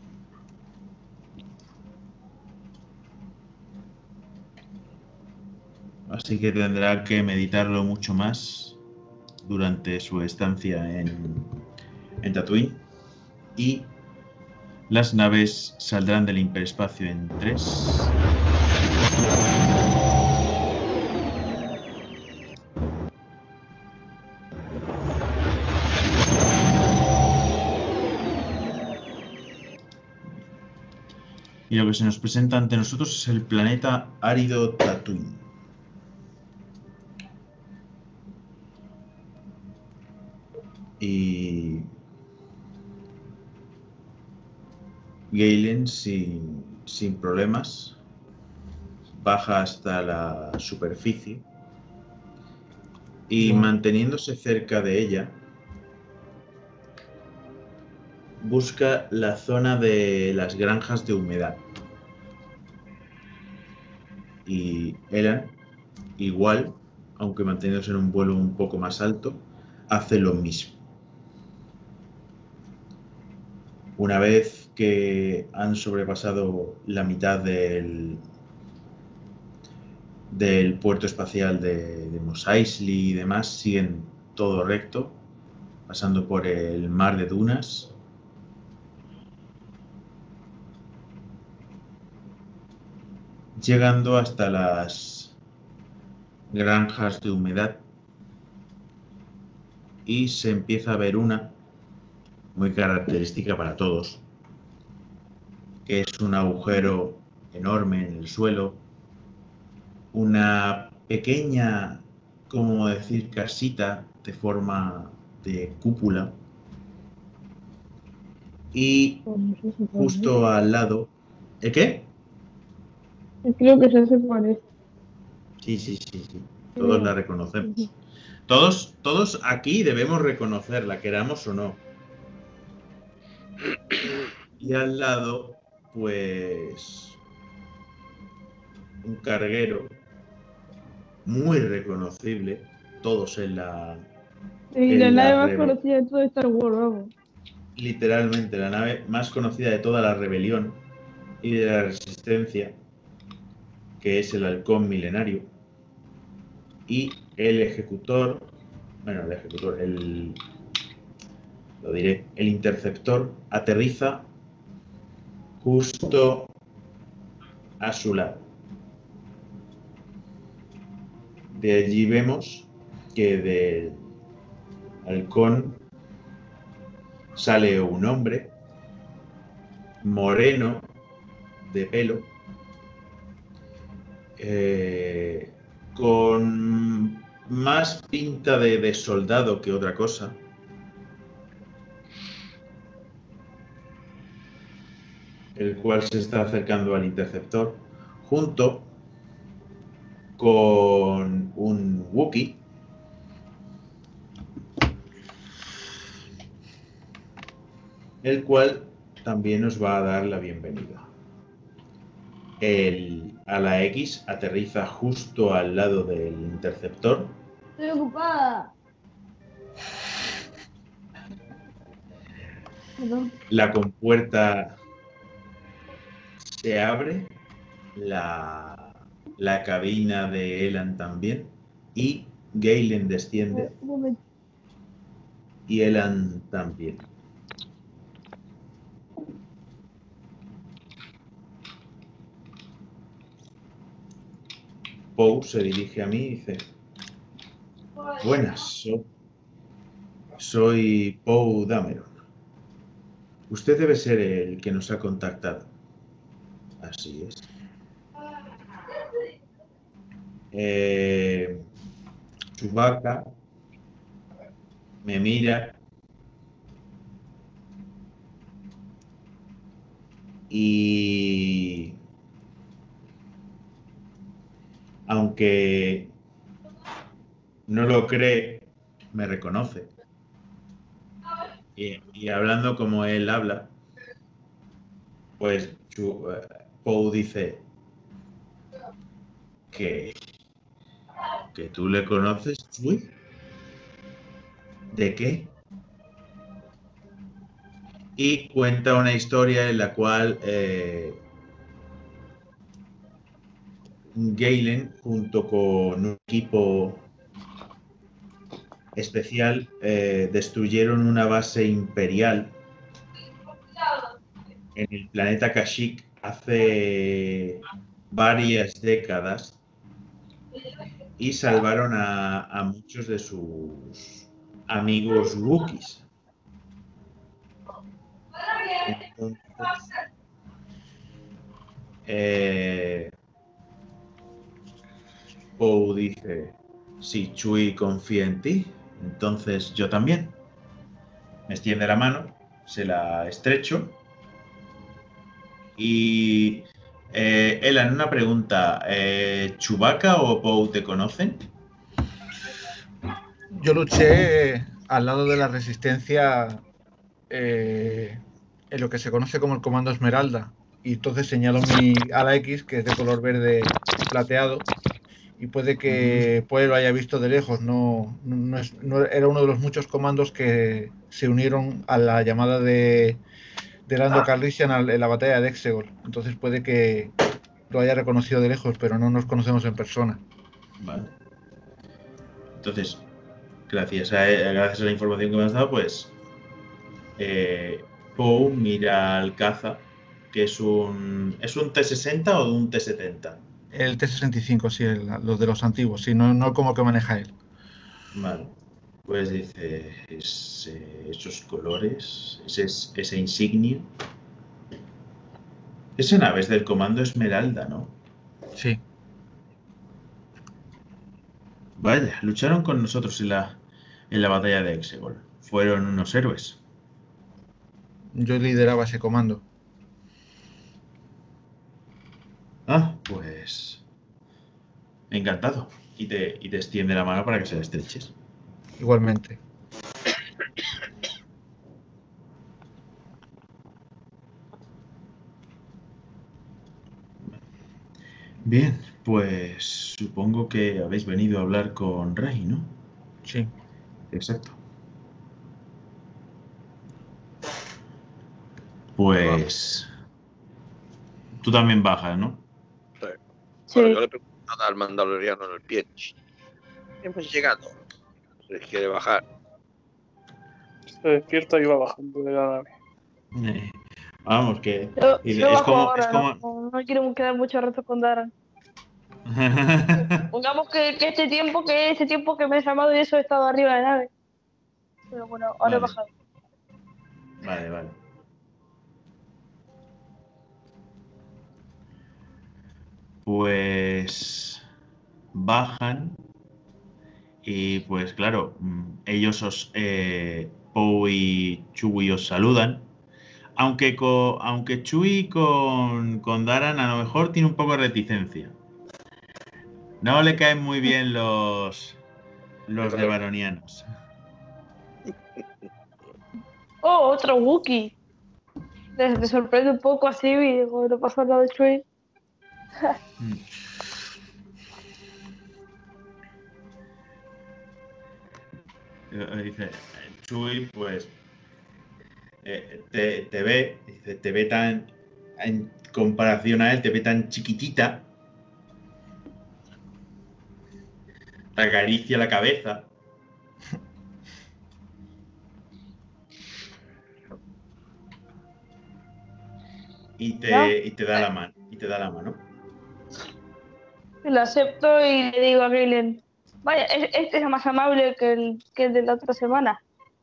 Así que tendrá que meditarlo mucho más durante su estancia en, en Tatooine. Y las naves saldrán del hiperespacio en tres. Y lo que se nos presenta ante nosotros es el planeta árido Tatooine. Y Galen, sin, sin problemas, baja hasta la superficie y, Yo- manteniéndose cerca de ella, busca la zona de las granjas de humedad. Y Elan, igual, aunque manteniéndose en un vuelo un poco más alto, hace lo mismo. Una vez que han sobrepasado la mitad del, del puerto espacial de, de Mos Eisley y demás, siguen todo recto, pasando por el mar de dunas. Llegando hasta las granjas de humedad. Y se empieza a ver una muy característica para todos, que es un agujero enorme en el suelo, una pequeña, como decir, casita de forma de cúpula, y justo al lado... ¿El qué? Creo que se parece. Sí, sí, sí, sí. Todos la reconocemos. Todos, todos aquí debemos reconocerla, queramos o no. Y al lado, pues, un carguero muy reconocible, todos en la... Y en la la nave más rebe- conocida de todo Star Wars, vamos. literalmente la nave más conocida de toda la rebelión y de la resistencia, que es el halcón milenario, y el ejecutor, bueno, el ejecutor, el... lo diré, el interceptor aterriza justo a su lado. De allí vemos que del halcón sale un hombre moreno de pelo, eh, con más pinta de, de soldado que otra cosa, el cual se está acercando al interceptor junto con un Wookiee el cual también nos va a dar la bienvenida. El ala X aterriza justo al lado del interceptor. Estoy ocupada. Perdón. La compuerta se abre la, la cabina de Elan también. Y Galen desciende. Un momento. Y Elan también. Poe se dirige a mí y dice: Buenas, so- soy Poe Dameron. Usted debe ser el que nos ha contactado. Así es. Eh, Chewbacca me mira y, aunque no lo cree, me reconoce. Y, y hablando como él habla, pues Chu- eh, Poe dice que, que tú le conoces, Chewie. ¿De qué? Y cuenta una historia en la cual eh, Galen, junto con un equipo especial, eh, destruyeron una base imperial en el planeta Kashyyyk hace varias décadas y salvaron a, a muchos de sus amigos Wookiees. Entonces, eh, Poe dice: si Chewie confía en ti, entonces yo también. Me extiende la mano, se la estrecho y... Eh, Elan, una pregunta. Eh, ¿Chewbacca o Poe te conocen? Yo luché al lado de la resistencia eh, en lo que se conoce como el Comando Esmeralda. Y entonces señalo mi ala X, que es de color verde plateado, y puede que Poe lo haya visto de lejos. No, no, no es- no era uno de los muchos comandos que se unieron a la llamada de, de Lando Calrissian al- en la batalla de Exegol. Entonces puede que lo haya reconocido de lejos, pero no nos conocemos en persona. Vale. Entonces, gracias a, gracias a la información que me has dado, pues eh, Poe mira al caza, que es un ¿es un T sesenta o un T setenta? El T sesenta y cinco, sí, el- los de los antiguos, sí, no, no como que maneja él. Vale. Pues dice: ese- esos colores, ese, esa insignia. Esa nave es del Comando Esmeralda, ¿no? Sí, Vaya, lucharon con nosotros en la, en la batalla de Exegol. Fueron unos héroes. yo lideraba ese comando. Ah, pues encantado. Y te, y te extiende la mano para que se la estreches. Igualmente. Bien, pues supongo que habéis venido a hablar con Rey, ¿no? Sí. Exacto. Pues tú también bajas, ¿no? Sí. Sí. Bueno, yo le he preguntado al mandaloriano en el pie. Hemos llegado. ¿Se quiere bajar? Se despierta y va bajando de la nave. Eh, vamos, que Yo, dice, yo es bajo como, es ahora, como. no, no quiero quedar mucho rato con Daran. Pongamos que, que este tiempo que ese tiempo que me he llamado y eso he estado arriba de la nave. Pero bueno, ahora he Vale, bajado. vale, vale. Pues bajan y pues claro, mm, ellos os, eh, Poe y Chewie os saludan. Aunque, co- aunque Chewie con, con Daran a lo mejor tiene un poco de reticencia. No le caen muy bien los, los de Baronianos. Oh, otro Wookiee. Te, te sorprende un poco así y digo, no pasa nada de Chewie. Mm. Eh, Dice, Chewie, pues eh, te, te ve, dice, te ve tan en- comparación a él te ve tan chiquitita. Te acaricia la cabeza. Y te, ¿No? y te da la mano. Y te da la mano. Lo acepto y le digo a Galen, vaya, es- este es más amable que el, que el de la otra semana.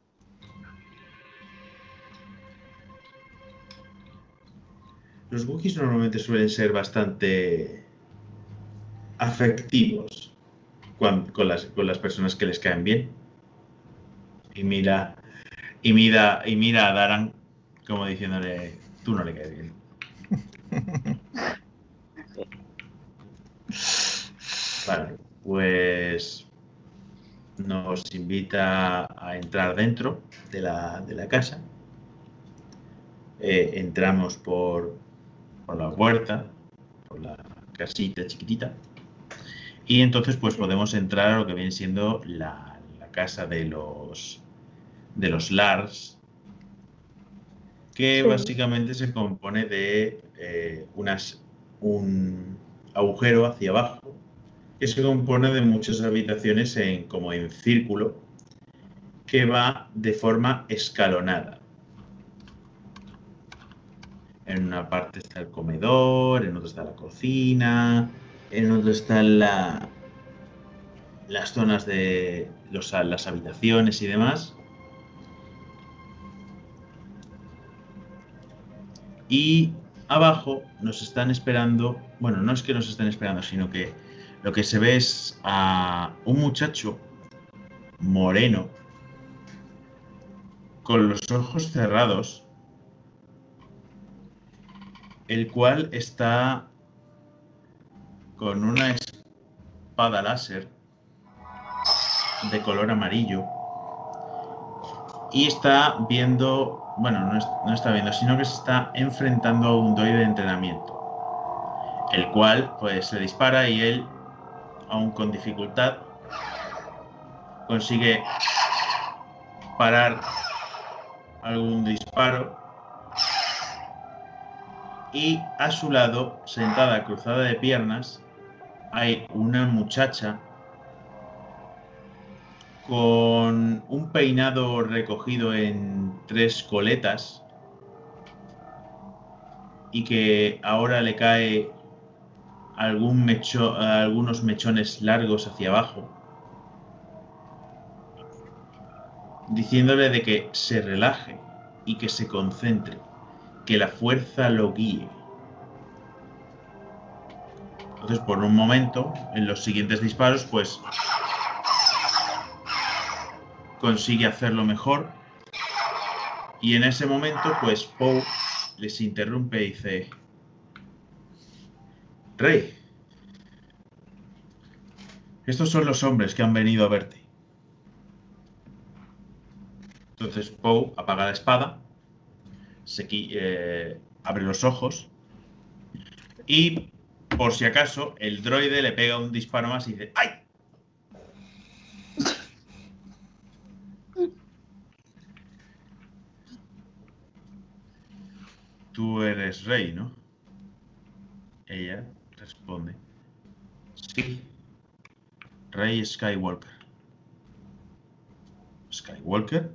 Los Wookiees normalmente suelen ser bastante afectivos con, con las, con las personas que les caen bien. Y mira, y mira, y mira a Daran como diciéndole, tú no le caes bien. Vale, pues nos invita a entrar dentro de la, de la casa. Eh, entramos por, por la puerta, por la casita chiquitita. Y entonces pues podemos entrar a lo que viene siendo la, la casa de los de los Lars, que Sí. básicamente se compone de eh, unas, un agujero hacia abajo que se compone de muchas habitaciones en, como en círculo, que va de forma escalonada. En una parte está el comedor, en otra está la cocina, en otra están la, las zonas de los, las habitaciones y demás. Y abajo nos están esperando, bueno, no es que nos estén esperando, sino que lo que se ve es a un muchacho moreno con los ojos cerrados, el cual está con una espada láser de color amarillo y está viendo, bueno, no, es, no está viendo, sino que se está enfrentando a un droide de entrenamiento, el cual pues le dispara y él, aun con dificultad, consigue parar algún disparo y a su lado, sentada cruzada de piernas, hay una muchacha con un peinado recogido en tres coletas y que ahora le cae algún mecho, algunos mechones largos hacia abajo, diciéndole de que se relaje y que se concentre, que la fuerza lo guíe. Entonces, por un momento, en los siguientes disparos, pues consigue hacerlo mejor. Y en ese momento, pues Poe les interrumpe y dice: Rey, estos son los hombres que han venido a verte. Entonces Poe apaga la espada, se, eh, abre los ojos y, por si acaso, el droide le pega un disparo más y dice: ¡ay! Tú eres Rey, ¿no? Ella responde: sí, Rey Skywalker. ¿Skywalker?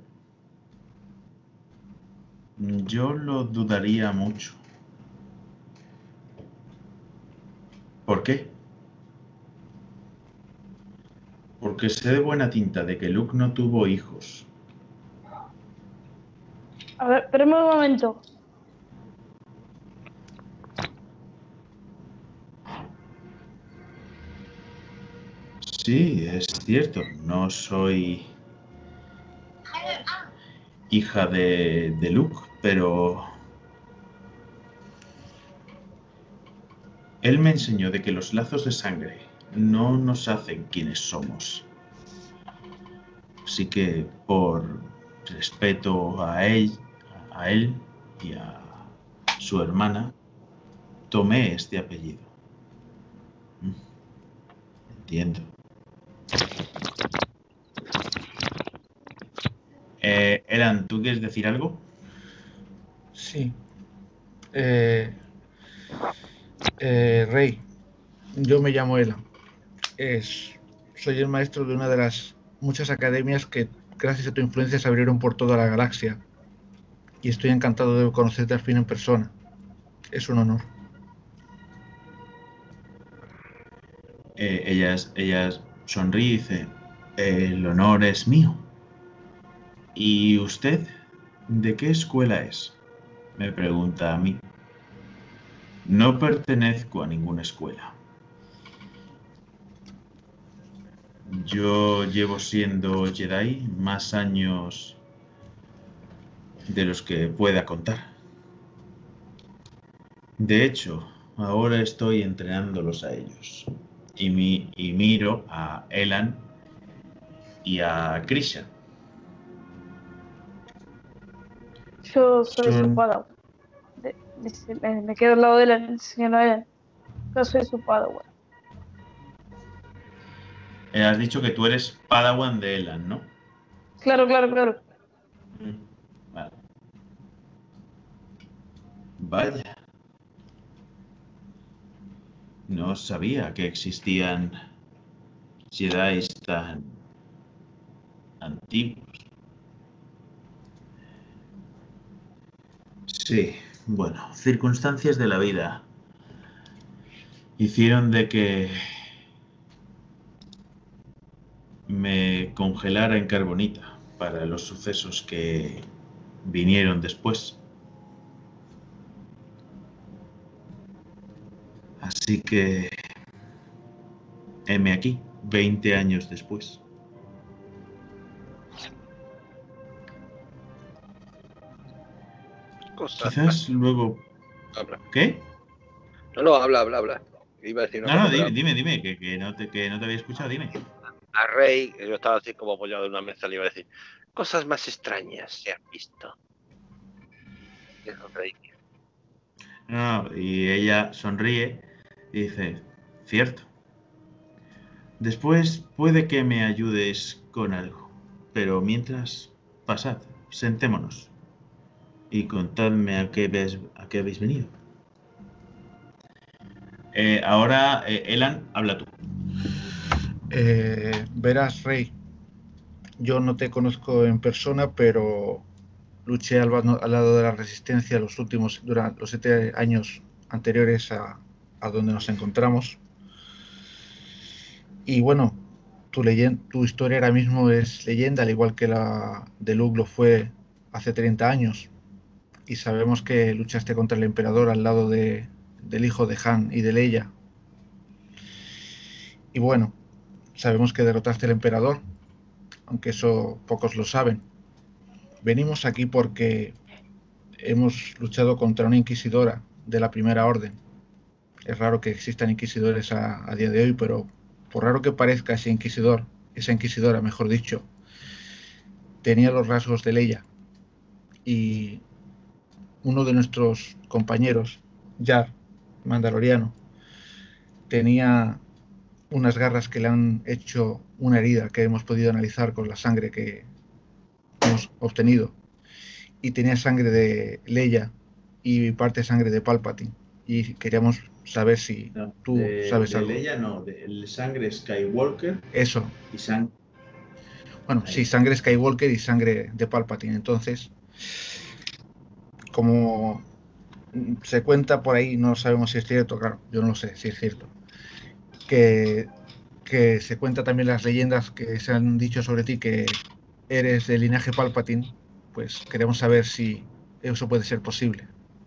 Yo lo dudaría mucho. ¿Por qué? Porque sé de buena tinta de que Luke no tuvo hijos. A ver, espérame un momento. Sí, es cierto, no soy hija de, de Luke, pero él me enseñó de que los lazos de sangre no nos hacen quienes somos. Así que, por respeto a él, a él y a su hermana, tomé este apellido. Entiendo. Eh, Elan, ¿tú quieres decir algo? Sí. Eh, Eh, Rey, yo me llamo Elan. Es, soy el maestro de una de las muchas academias que, gracias a tu influencia, se abrieron por toda la galaxia. Y estoy encantado de conocerte al fin en persona. Es un honor. Eh, ella, es- ella sonríe y dice, el honor es mío. ¿Y usted de qué escuela es? Me pregunta a mí. No pertenezco a ninguna escuela. Yo llevo siendo Jedi más años de los que pueda contar. De hecho, ahora estoy entrenándolos a ellos. Y, mi, y miro a Elan y a Krisha. Yo soy su Son, padawan. De- dice- me, me quedo al lado de él, enseñando a él. Yo soy su padawan. eh, has dicho que tú eres Padawan de Elan, ¿no? Claro, claro, claro. Mm, Vale. Vaya. No sabía que existían Jedi tan antiguos. Sí, bueno, circunstancias de la vida hicieron de que me congelara en carbonita para los sucesos que vinieron después. Así que, heme aquí, veinte años después. Cosas más. Quizás luego... Habla. ¿Qué? No, no, habla, habla, habla. Iba a decir una No, no, cosa, pero dime, dime, dime, que, que no te, que no te había escuchado, dime. a Rey, yo estaba así como apoyado en una mesa, le iba a decir, cosas más extrañas se han visto. Y eso, Rey. No, no, y ella sonríe y dice, cierto. Después puede que me ayudes con algo, pero mientras, pasad, sentémonos y contadme a qué, ves- a qué habéis venido. Eh, ahora, eh, Elan, habla tú. Eh, verás, Rey, yo no te conozco en persona, pero luché al, al lado de la resistencia los últimos, durante los siete años anteriores a, a donde nos encontramos. Y bueno, tu, leyenda, tu historia ahora mismo es leyenda, al igual que la de Luke lo fue hace treinta años. Y sabemos que luchaste contra el emperador al lado de, del hijo de Han y de Leia. Y bueno, sabemos que derrotaste al emperador, aunque eso pocos lo saben. Venimos aquí porque hemos luchado contra una inquisidora de la Primera Orden. Es raro que existan inquisidores a, a día de hoy, pero por raro que parezca, ese inquisidor, esa inquisidora, mejor dicho, tenía los rasgos de Leia. Y uno de nuestros compañeros, Jar, mandaloriano, tenía unas garras que le han hecho una herida que hemos podido analizar con la sangre que hemos obtenido. Y tenía sangre de Leia y parte de sangre de Palpatine. Y queríamos saber si No, tú de, sabes de algo. Leia no, de sangre Skywalker Eso. y sangre... Bueno, sí, sangre Skywalker y sangre de Palpatine. Entonces, como se cuenta por ahí, no sabemos si es cierto, claro, yo no lo sé si es cierto, que, que se cuenta también las leyendas que se han dicho sobre ti, que eres del linaje Palpatine, pues queremos saber si eso puede ser posible.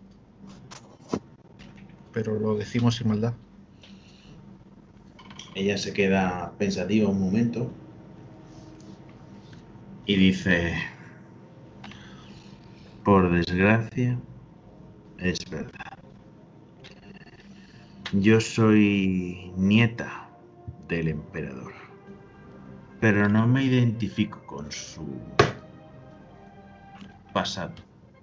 Pero lo decimos sin maldad. Ella se queda pensativa un momento y dice, por desgracia, es verdad. Yo soy nieta del emperador, pero no me identifico con su pasado.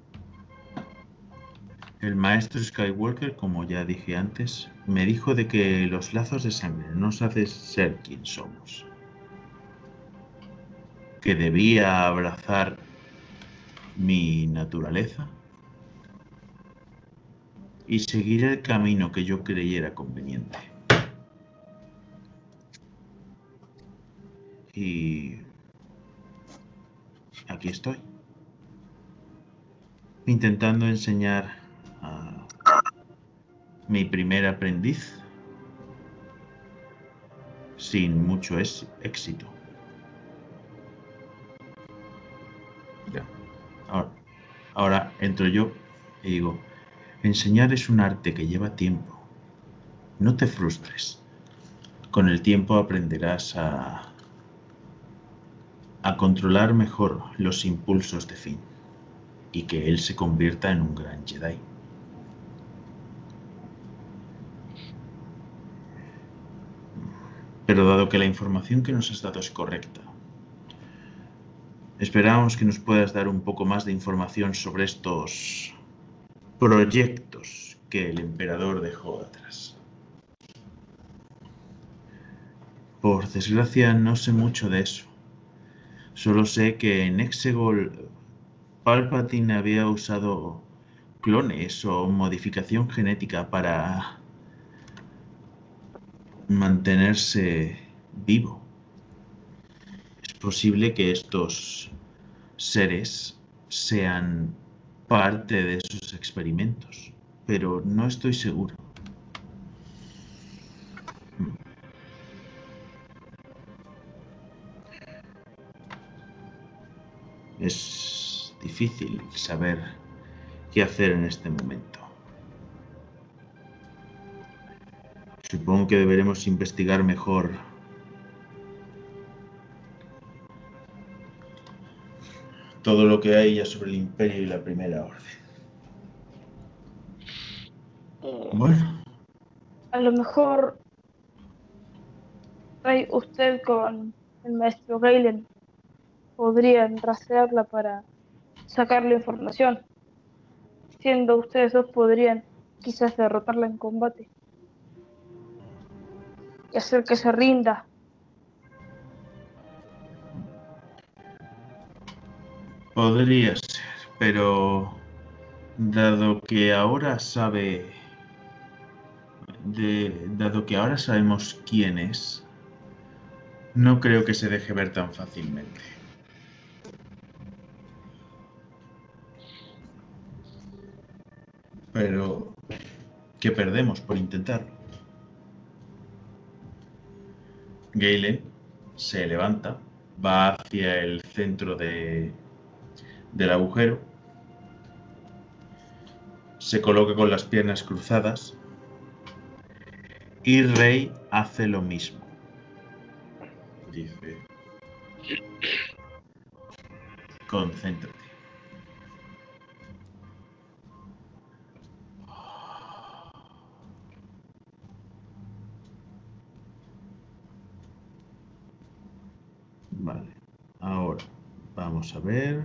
El maestro Skywalker, como ya dije antes, me dijo de que los lazos de sangre no nos hacen ser quien somos. Que debía abrazar mi naturaleza y seguir el camino que yo creyera conveniente. Y aquí estoy, intentando enseñar a mi primer aprendiz sin mucho éxito. Ya. Ahora, ahora entro yo y digo, enseñar es un arte que lleva tiempo. No te frustres. Con el tiempo aprenderás a, a controlar mejor los impulsos de Finn y que él se convierta en un gran Jedi. Pero dado que la información que nos has dado es correcta, esperamos que nos puedas dar un poco más de información sobre estos proyectos que el emperador dejó atrás. Por desgracia no sé mucho de eso. Solo sé que en Exegol Palpatine había usado clones o modificación genética para mantenerse vivo. Es posible que estos seres sean parte de sus experimentos, pero no estoy seguro. Es difícil saber qué hacer en este momento. Supongo que deberemos investigar mejor todo lo que hay ya sobre el Imperio y la Primera Orden. Bueno. A lo mejor Rey, usted con el maestro Galen podrían rastrearla para sacar la información. Siendo ustedes dos podrían quizás derrotarla en combate y hacer que se rinda. Podría ser, pero dado que ahora sabe, de, dado que ahora sabemos quién es, no creo que se deje ver tan fácilmente. Pero, ¿qué perdemos por intentarlo? Galen se levanta, va hacia el centro de, del agujero, se coloca con las piernas cruzadas y Rey hace lo mismo. Dice, concéntrate. Vale, ahora vamos a ver.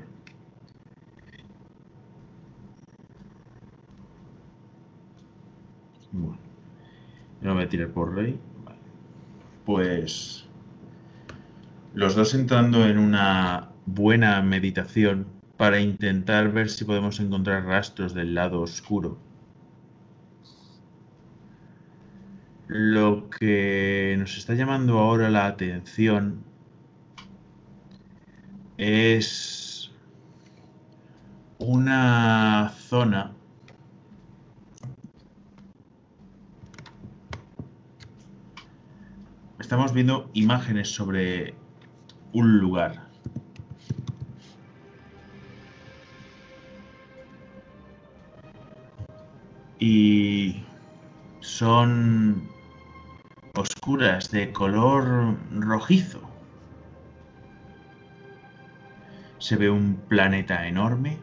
Bueno, yo voy a tirar por Rey. Vale. Pues los dos entrando en una buena meditación para intentar ver si podemos encontrar rastros del lado oscuro. Lo que nos está llamando ahora la atención es una zona estamos viendo imágenes sobre un lugar. Y son oscuras de color rojizo. Se ve un planeta enorme,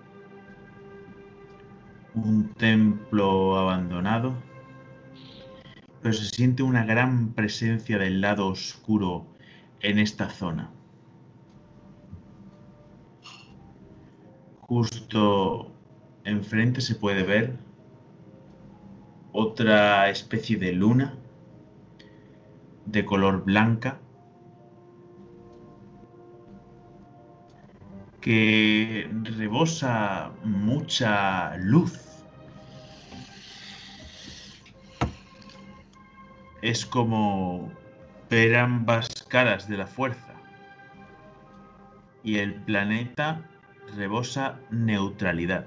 un templo abandonado, pero se siente una gran presencia del lado oscuro en esta zona. Justo enfrente se puede ver otra especie de luna de color blanca que rebosa mucha luz. es como ver ambas caras de la fuerza. Y el planeta rebosa neutralidad.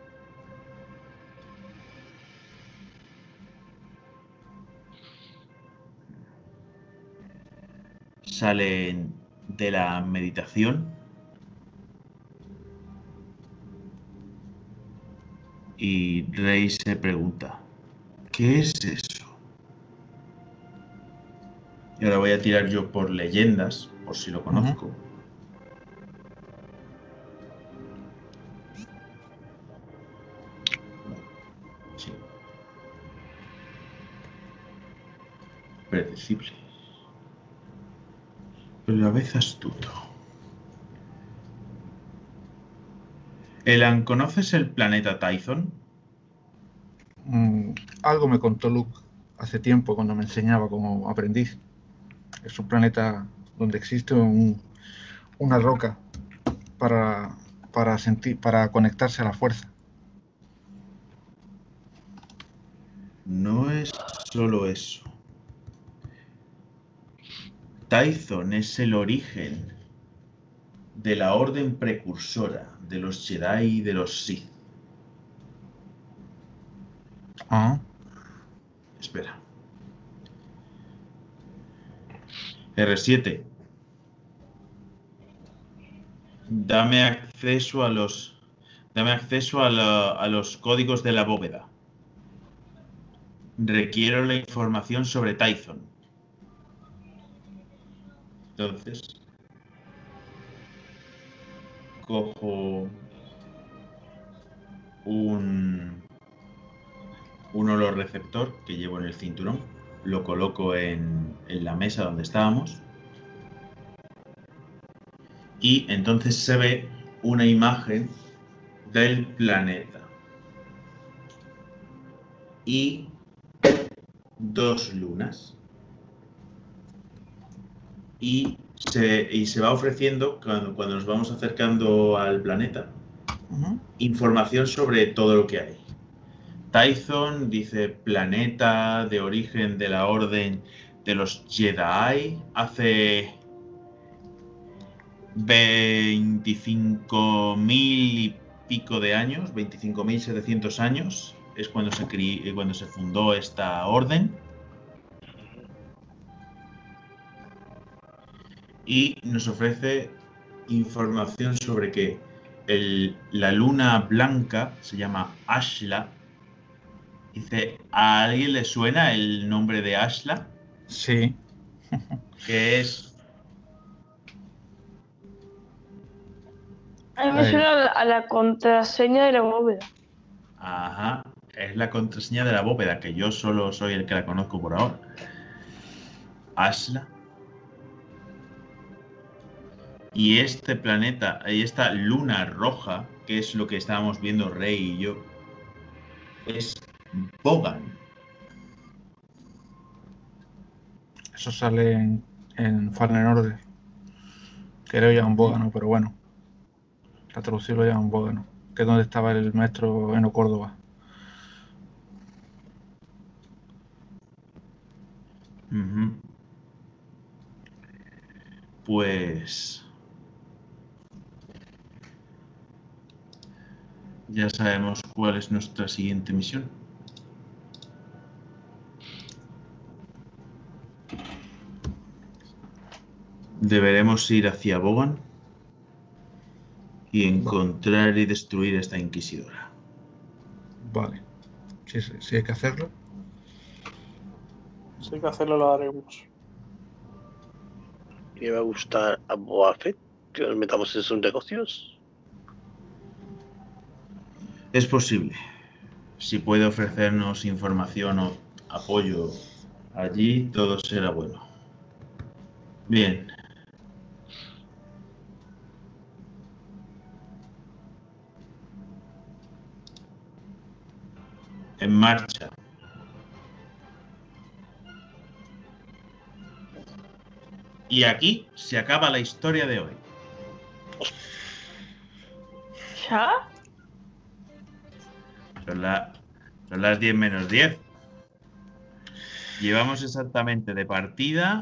Salen de la meditación y Rey se pregunta, ¿qué es eso? Y ahora voy a tirar yo por leyendas, por si lo conozco. Uh-huh. Sí. Predecible. Pero a la vez astuto. Elan, ¿conoces el planeta Tython? Mm, algo me contó Luke hace tiempo cuando me enseñaba como aprendiz. Es un planeta donde existe un, una roca para, para, sentir, para conectarse a la fuerza. No es solo eso. Tython es el origen de la orden precursora de los Jedi y de los Sith. Ah. Espera. R siete. Dame acceso a los... Dame acceso a, la, a los códigos de la bóveda. Requiero la información sobre Tython. Entonces... Cojo... Un... Un holoreceptor que llevo en el cinturón. Lo coloco en, en la mesa donde estábamos. Y entonces se ve una imagen del planeta. Y dos lunas. Y se, y se va ofreciendo, cuando, cuando nos vamos acercando al planeta, uh-huh. información sobre todo lo que hay. Tython dice planeta de origen de la orden de los Jedi. Hace veinticinco mil y pico de años, veinticinco mil setecientos años, es cuando se, cri- cuando se fundó esta orden. Y nos ofrece información sobre que el, la luna blanca se llama Ashla. Dice, ¿a alguien le suena el nombre de Ashla? Sí. A Que es... mí me suena a la, a la contraseña de la bóveda. Ajá, es la contraseña de la bóveda, que yo solo soy el que la conozco por ahora. Ashla. Y este planeta, y esta luna roja, que es lo que estábamos viendo Rey y yo, es Bogan. Eso sale en, en Fallen Order. Que lo llaman Bógano, pero bueno. La traducción lo llaman Bógano. Que es donde estaba el maestro Eno Córdoba. Uh-huh. Pues... ya sabemos cuál es nuestra siguiente misión. Deberemos ir hacia Bogan y encontrar y destruir esta inquisidora. Vale. Si, si hay que hacerlo. Si hay que hacerlo, lo haremos. ¿Le va a gustar a Boba Fett que nos metamos en sus negocios? Es posible. Si puede ofrecernos información o apoyo allí, todo será bueno. Bien. En marcha. Y aquí se acaba la historia de hoy. ¿Ya? Son, la, son las diez menos diez. Llevamos exactamente de partida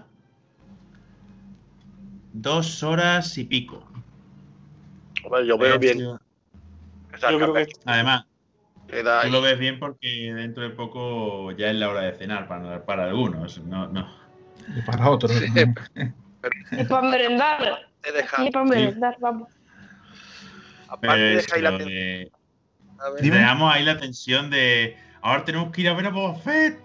dos horas y pico. Bueno, yo veo Ha bien. sido- Yo creo que Además, Queda tú ahí. lo ves bien porque dentro de poco ya es la hora de cenar para, para algunos. No, no. Y para otros. Sí, Y para merendar. te deja, Y para merendar, vamos. aparte deja ahí la Pero, tensión, eh, ¿sabes? Dime. Dejamos ahí la tensión de. Ahora tenemos que ir a ver a Boba Fett.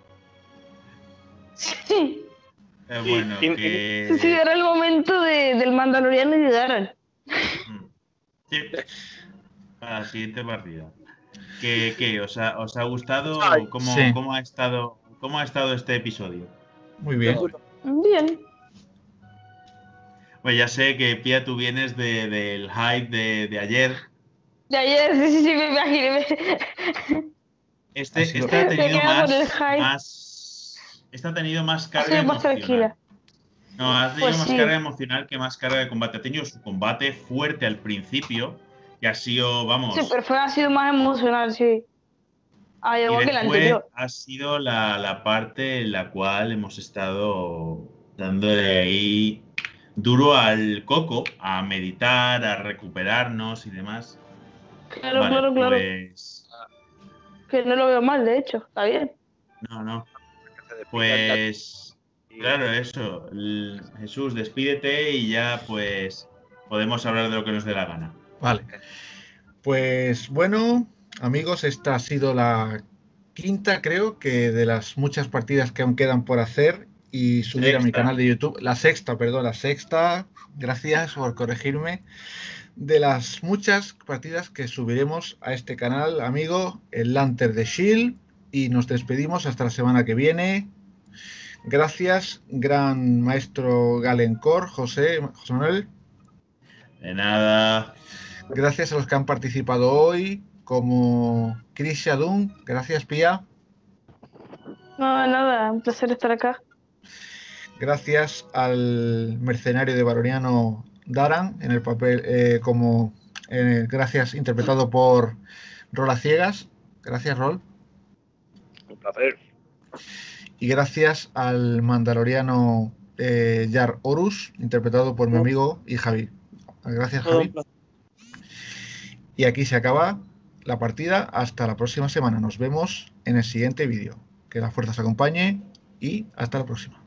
Sí, Eh, Sí, bueno, y- que. sí, era el momento de, del Mandaloriano y de Daran. Mm. Sí. Para la siguiente partida. ¿Qué, qué? ¿Os, ha, ¿Os ha gustado? Ay, ¿Cómo, sí. cómo ha estado, ¿Cómo ha estado este episodio? Muy bien. Bien. Pues ya sé que, Pia, tú vienes de, del hype de, de ayer. De ayer, sí, sí, sí, me imaginé. Este, Ha sido- este ha Me tenido quedo con el más, hype. más. Este ha tenido más Ha carga sido más emocional. tranquila. No, ha tenido Pues más sí. carga emocional que más carga de combate. Ha tenido su combate fuerte al principio, que ha sido, vamos. Sí, pero fue, ha sido más emocional, sí. Ah, Y igual que el después anterior. ha sido la, la parte en la cual hemos estado dándole ahí duro al coco, a meditar, a recuperarnos y demás. Claro, Vale, claro, claro. pues. Que no lo veo mal, de hecho. Está bien. No, no. se despide Pues. y- Claro, eso. L- Jesús, despídete y ya, pues. Podemos hablar de lo que nos dé la gana. Vale. Pues bueno, amigos, esta ha sido la quinta, creo, que de las muchas partidas que aún quedan por hacer y subir a mi Sexta. canal de YouTube. La sexta, perdón, la sexta. Gracias por corregirme. De las muchas partidas que subiremos a este canal, amigo, el Lantern de Shield. Y nos despedimos hasta la semana que viene. Gracias, gran maestro Galencor, José, José Manuel. De nada. Gracias a los que han participado hoy, como Chris Shadun. Gracias, Pia. No, nada, un placer estar acá. Gracias al mercenario de Baroniano Daran, en el papel eh, como eh, gracias, interpretado por Rola Ciegas. Gracias, Rol. Un placer. Y gracias al mandaloriano eh, Yar Horus, interpretado por mi amigo y Javi. Gracias, todo un Javi. placer. Y aquí se acaba la partida. Hasta la próxima semana. Nos vemos en el siguiente vídeo. Que la fuerza os acompañe y hasta la próxima.